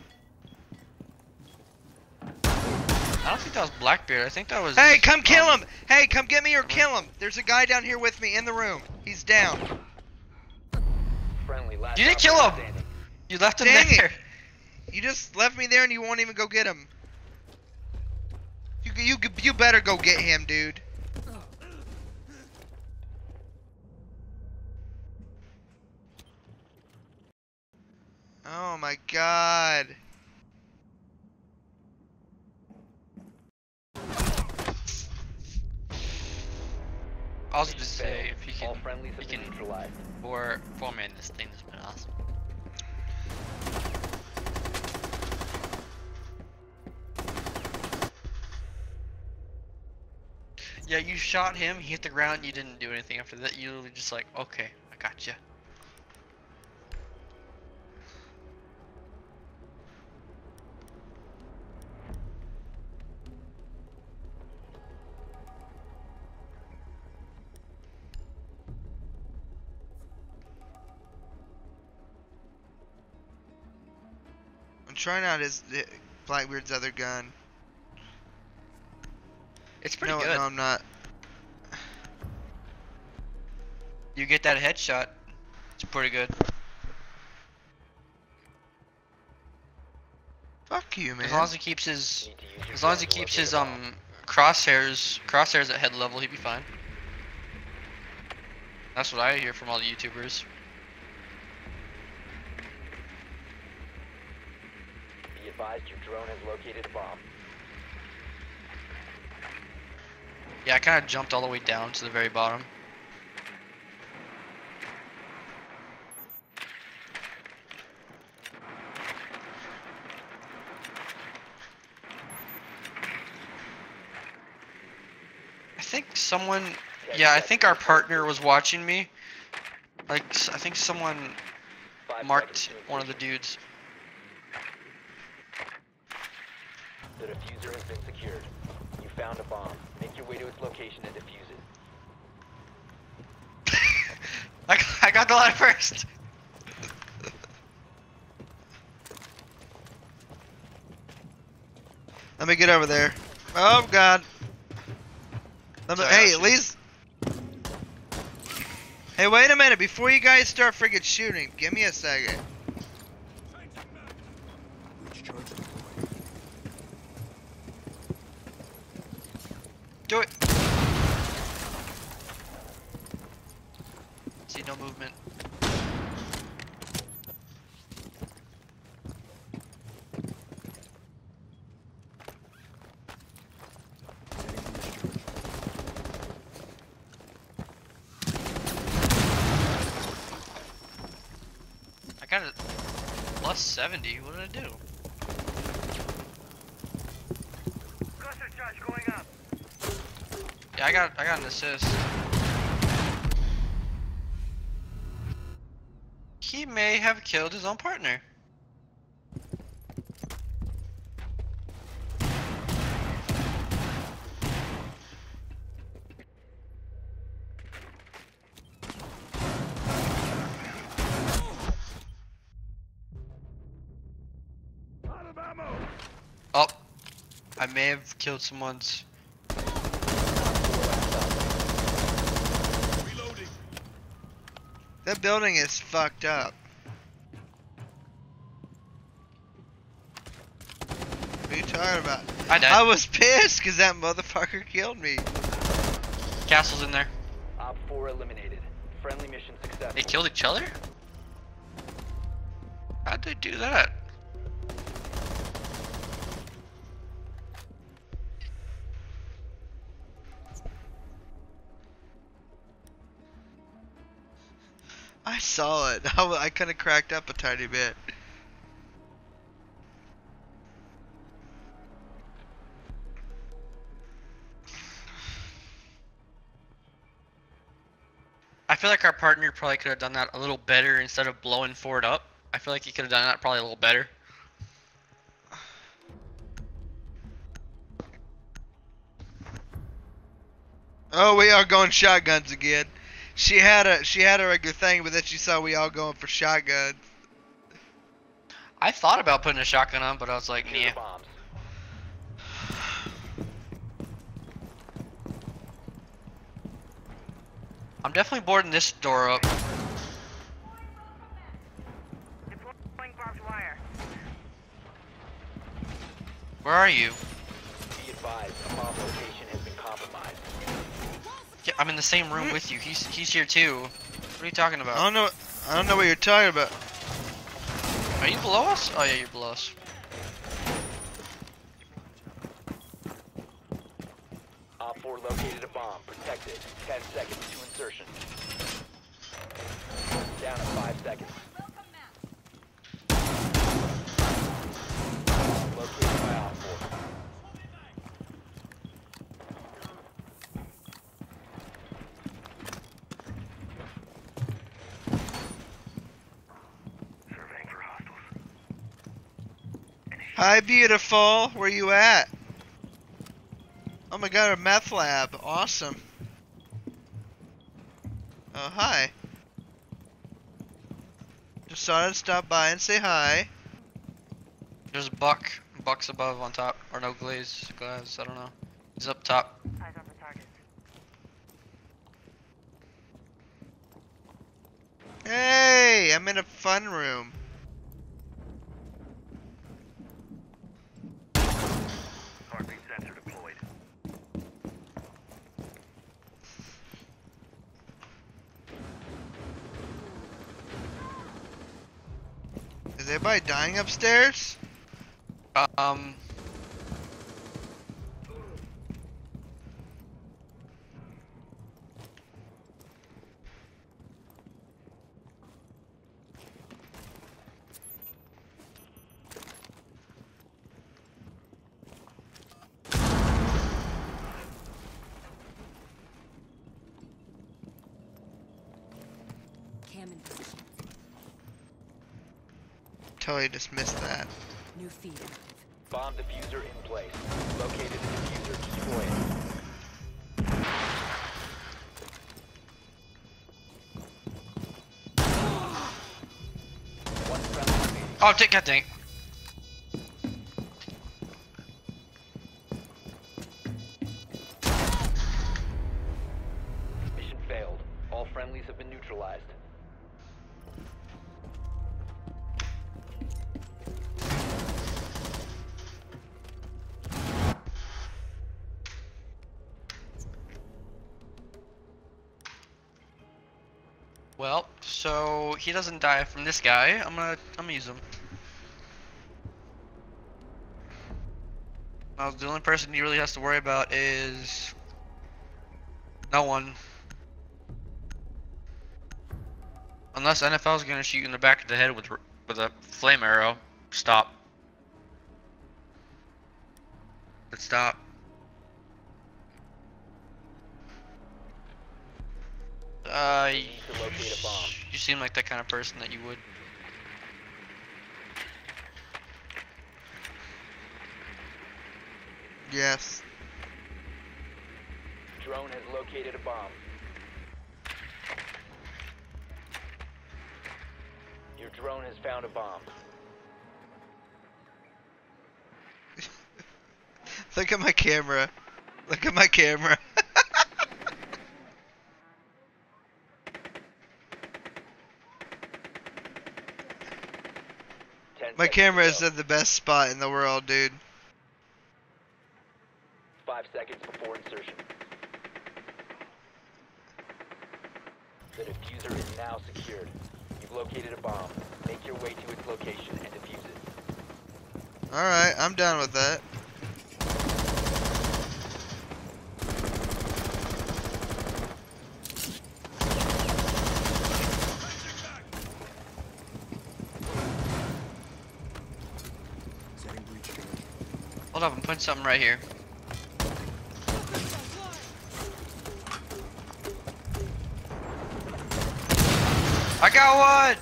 I don't think that was Blackbeard. I think that was. Hey, come kill um, him! Hey, come get me or kill him! There's a guy down here with me in the room. He's down. Friendly last You didn't kill operator him! standing. You left him Dang it. there. You just left me there and you won't even go get him. You you you better go get him, dude. Oh my god. I was just say Failed. if you All can, friendlies you have been can neutralized. for for man this thing has been awesome. Yeah, you shot him, he hit the ground, you didn't do anything after that. You were just like, okay, I gotcha. I'm trying out his uh, Blackbeard's other gun. It's pretty no, good. no, I'm not. You get that headshot, it's pretty good. Fuck you, man. As long as he keeps his, Need to use your as long as he drone to keeps locate his a bomb. um crosshairs, crosshairs at head level, he'd be fine. That's what I hear from all the YouTubers. Be advised your drone has located a bomb. Yeah, I kind of jumped all the way down to the very bottom. I think someone, yeah, I think our partner was watching me. Like, s- I think someone Five marked seconds to one of the insertion. dudes. The diffuser has been secured. You found a bomb. Make your way to its location and defuse it. I, got- I got the line first. Let me get over there. Oh God. Let me, Sorry, hey, I'll at least. Hey, wait a minute. Before you guys start friggin' shooting, give me a second. Do it. See no movement. I got a plus seventy. What did I do? Cluster charge going up. Yeah, I got I got an assist. He may have killed his own partner. Oh, I may have killed someone's. That building is fucked up. What are you talking about? I died. I was pissed because that motherfucker killed me. Castle's in there. Op four eliminated. Friendly mission successful. They killed each other? How'd they do that? I saw it. I, I kind of cracked up a tiny bit. I feel like our partner probably could have done that a little better instead of blowing Ford up. I feel like he could have done that probably a little better. Oh, we are going shotguns again. She had a she had a regular thing, but then she saw we all going for shotguns. I thought about putting a shotgun on, but I was like, Secure the nah. bombs. I'm definitely boarding this door up. Deploying barbed wire. Where are you? Be advised, a bomb location has been compromised. Yeah, I'm in the same room with you. He's he's here too. What are you talking I about? don't know. I don't know what you're talking about. Are you below us? Oh yeah, you're below us. Op four located a bomb. Protected. Ten seconds to insertion. Down to five seconds. Located by Op four. Surveying for hostiles. Hi, beautiful. Where you at? Oh my god, a meth lab. Awesome. Oh, hi. Just thought I'd stop by and say hi. There's a buck. Buck's above on top. Or no glaze. Glass. I don't know. He's up top. Eyes on the target. Hey, I'm in a fun room. Heartbeat sensor deployed. Is anybody dying upstairs? Um. Cam in position. Totally just missed that. New feed active. Bomb diffuser in place. Located the diffuser. Destroy it. One friendly remaining. Oh, take God dang. Mission failed. All friendlies have been neutralized. Well, so he doesn't die from this guy. I'm gonna, I'm gonna use him. Now the only person he really has to worry about is no one, unless N F L is gonna shoot you in the back of the head with with a flame arrow. Stop. Let's stop. Uh, You need to locate a bomb. you seem like that kind of person that you would. Yes. Drone has located a bomb. Your drone has found a bomb. Look at my camera. Look at my camera. Ten My seconds camera to is go. in the best spot in the world, dude. Five seconds before insertion. The diffuser is now secured. You've located a bomb. Make your way to its location and defuse it. Alright, I'm down with that. Hold up, I'm putting something right here. I got one!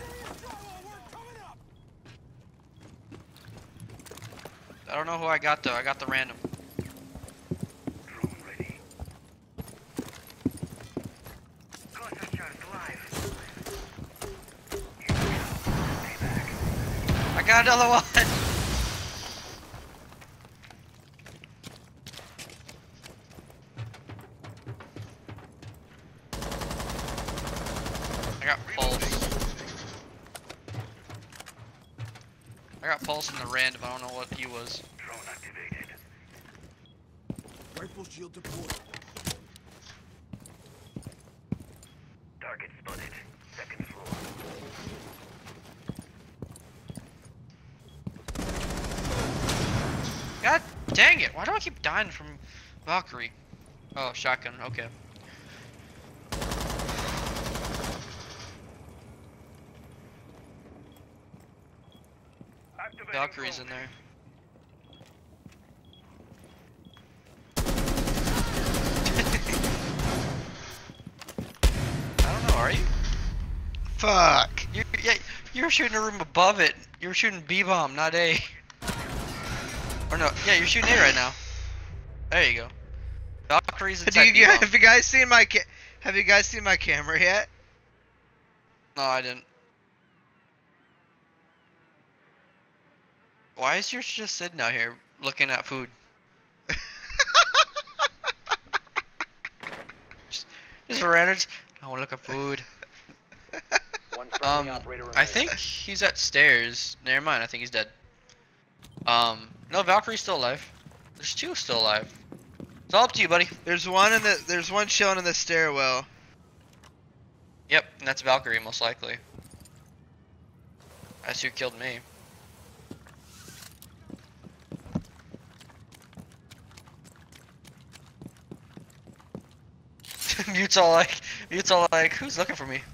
I don't know who I got though, I got the random. Drone ready. Contact charge alive. I got another one! I got pulse. I got pulse in the random, I don't know what he was. Drone activated. Rifle shield deployed. Target spotted. Second floor. God dang it, why do I keep dying from Valkyrie? Oh, shotgun, okay. Activating Valkyrie's drone. in there. I don't know, are you? Fuck. You yeah, you were shooting a room above it. You were shooting B bomb, not A. Or no, yeah, you're shooting A right now. There you go. Valkyrie's Do inside you, B bomb. have you guys seen my ca Have you guys seen my camera yet? No, I didn't. Why is yours just sitting out here looking at food? just, just random. I want to look at food. One friendly Um, operator I remaining. think he's at stairs. Never mind, I think he's dead. Um, no, Valkyrie's still alive. There's two still alive. It's all up to you, buddy. There's one in the there's one chilling in the stairwell. Yep, and that's Valkyrie most likely. That's who killed me. Mute's all like, Mute's all like, who's looking for me?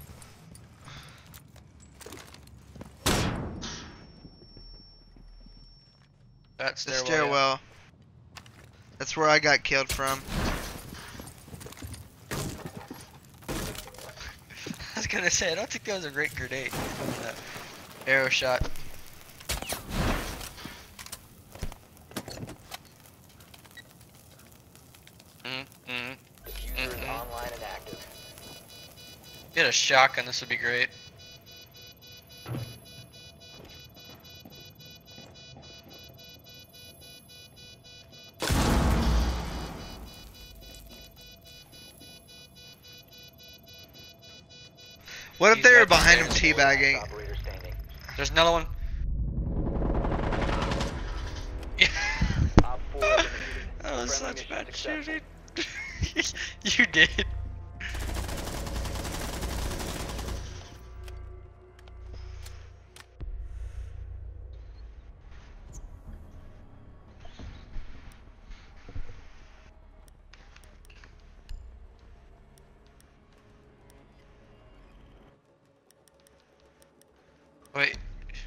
That The stairwell. yeah. stairwell. That's where I got killed from. I was gonna say, I don't think that was a great grenade. That arrow shot. Mm, mm. Diffuser is Mhm. online and active. Get a shotgun, this would be great. What if He's they were right behind him there. teabagging? Operator standing. There's another one. Yeah. Op four eliminated. That was Friendly such mission bad successful. shooting. You did. Wait.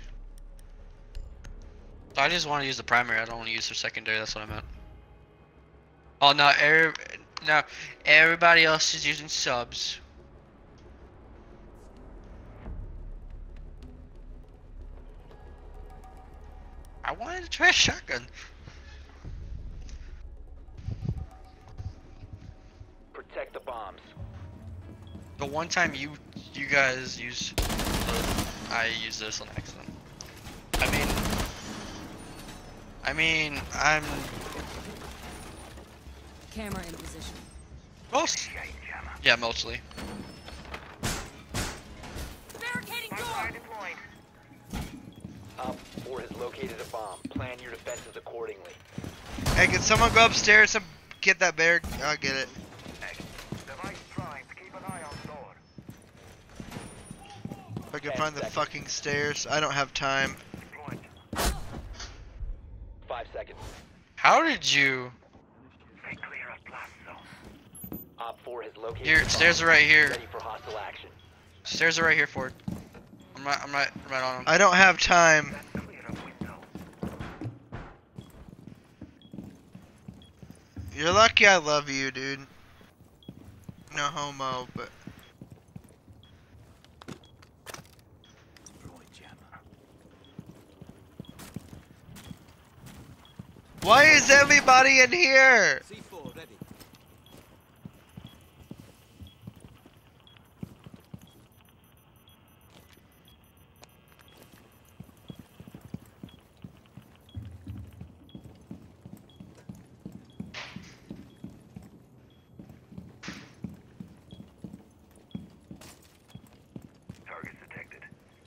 I just want to use the primary. I don't want to use the secondary. That's what I meant. Oh no, every, no, everybody else is using subs. I wanted to try a shotgun. Protect the bombs. The one time you you guys use, uh, I use this on accident. I mean, I mean, I'm Camera in position. most, yeah, mostly. Barricading Fire door! deployed. Op four has located a bomb. Plan your defenses accordingly. Hey, can someone go upstairs and get that bear? I'll get it. Device primed. Keep an eye on door. If I can Ten find the seconds. fucking stairs. I don't have time. Deployed. Five seconds. How did you? Stay clear of blast zone. Op four has located Here, a bomb. stairs are right here. Ready for hostile action. Stairs are right here, Ford. I'm right, I'm right, right on them. I don't have time. That's clear of window. You're lucky I love you, dude. No homo, but why is everybody in here? C four ready. Targets detected.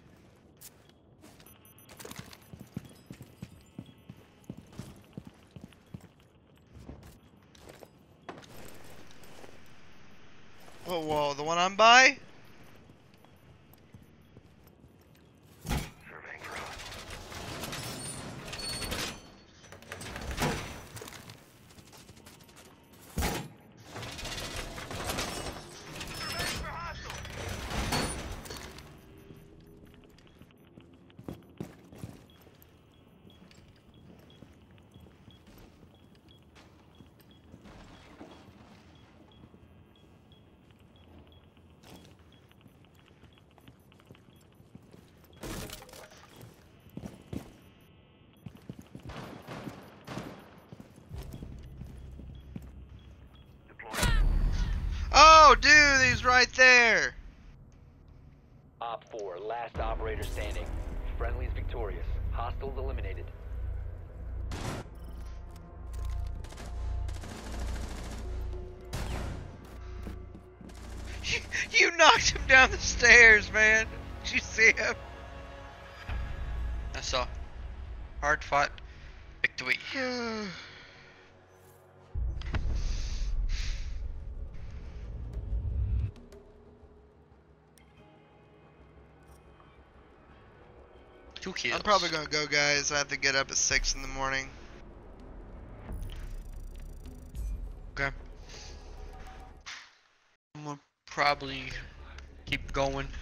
What wall? The one I'm by? Surveying for hostiles. Surveying for hostiles. Deployed. Oh, dude, he's right there. Op four, last operator standing. Friendly's victorious. Hostiles eliminated. You knocked him down the stairs, man. Did you see him? I saw. Hard fought victory. Two kills. I'm probably gonna go, guys. I have to get up at six in the morning. Okay. probably keep going.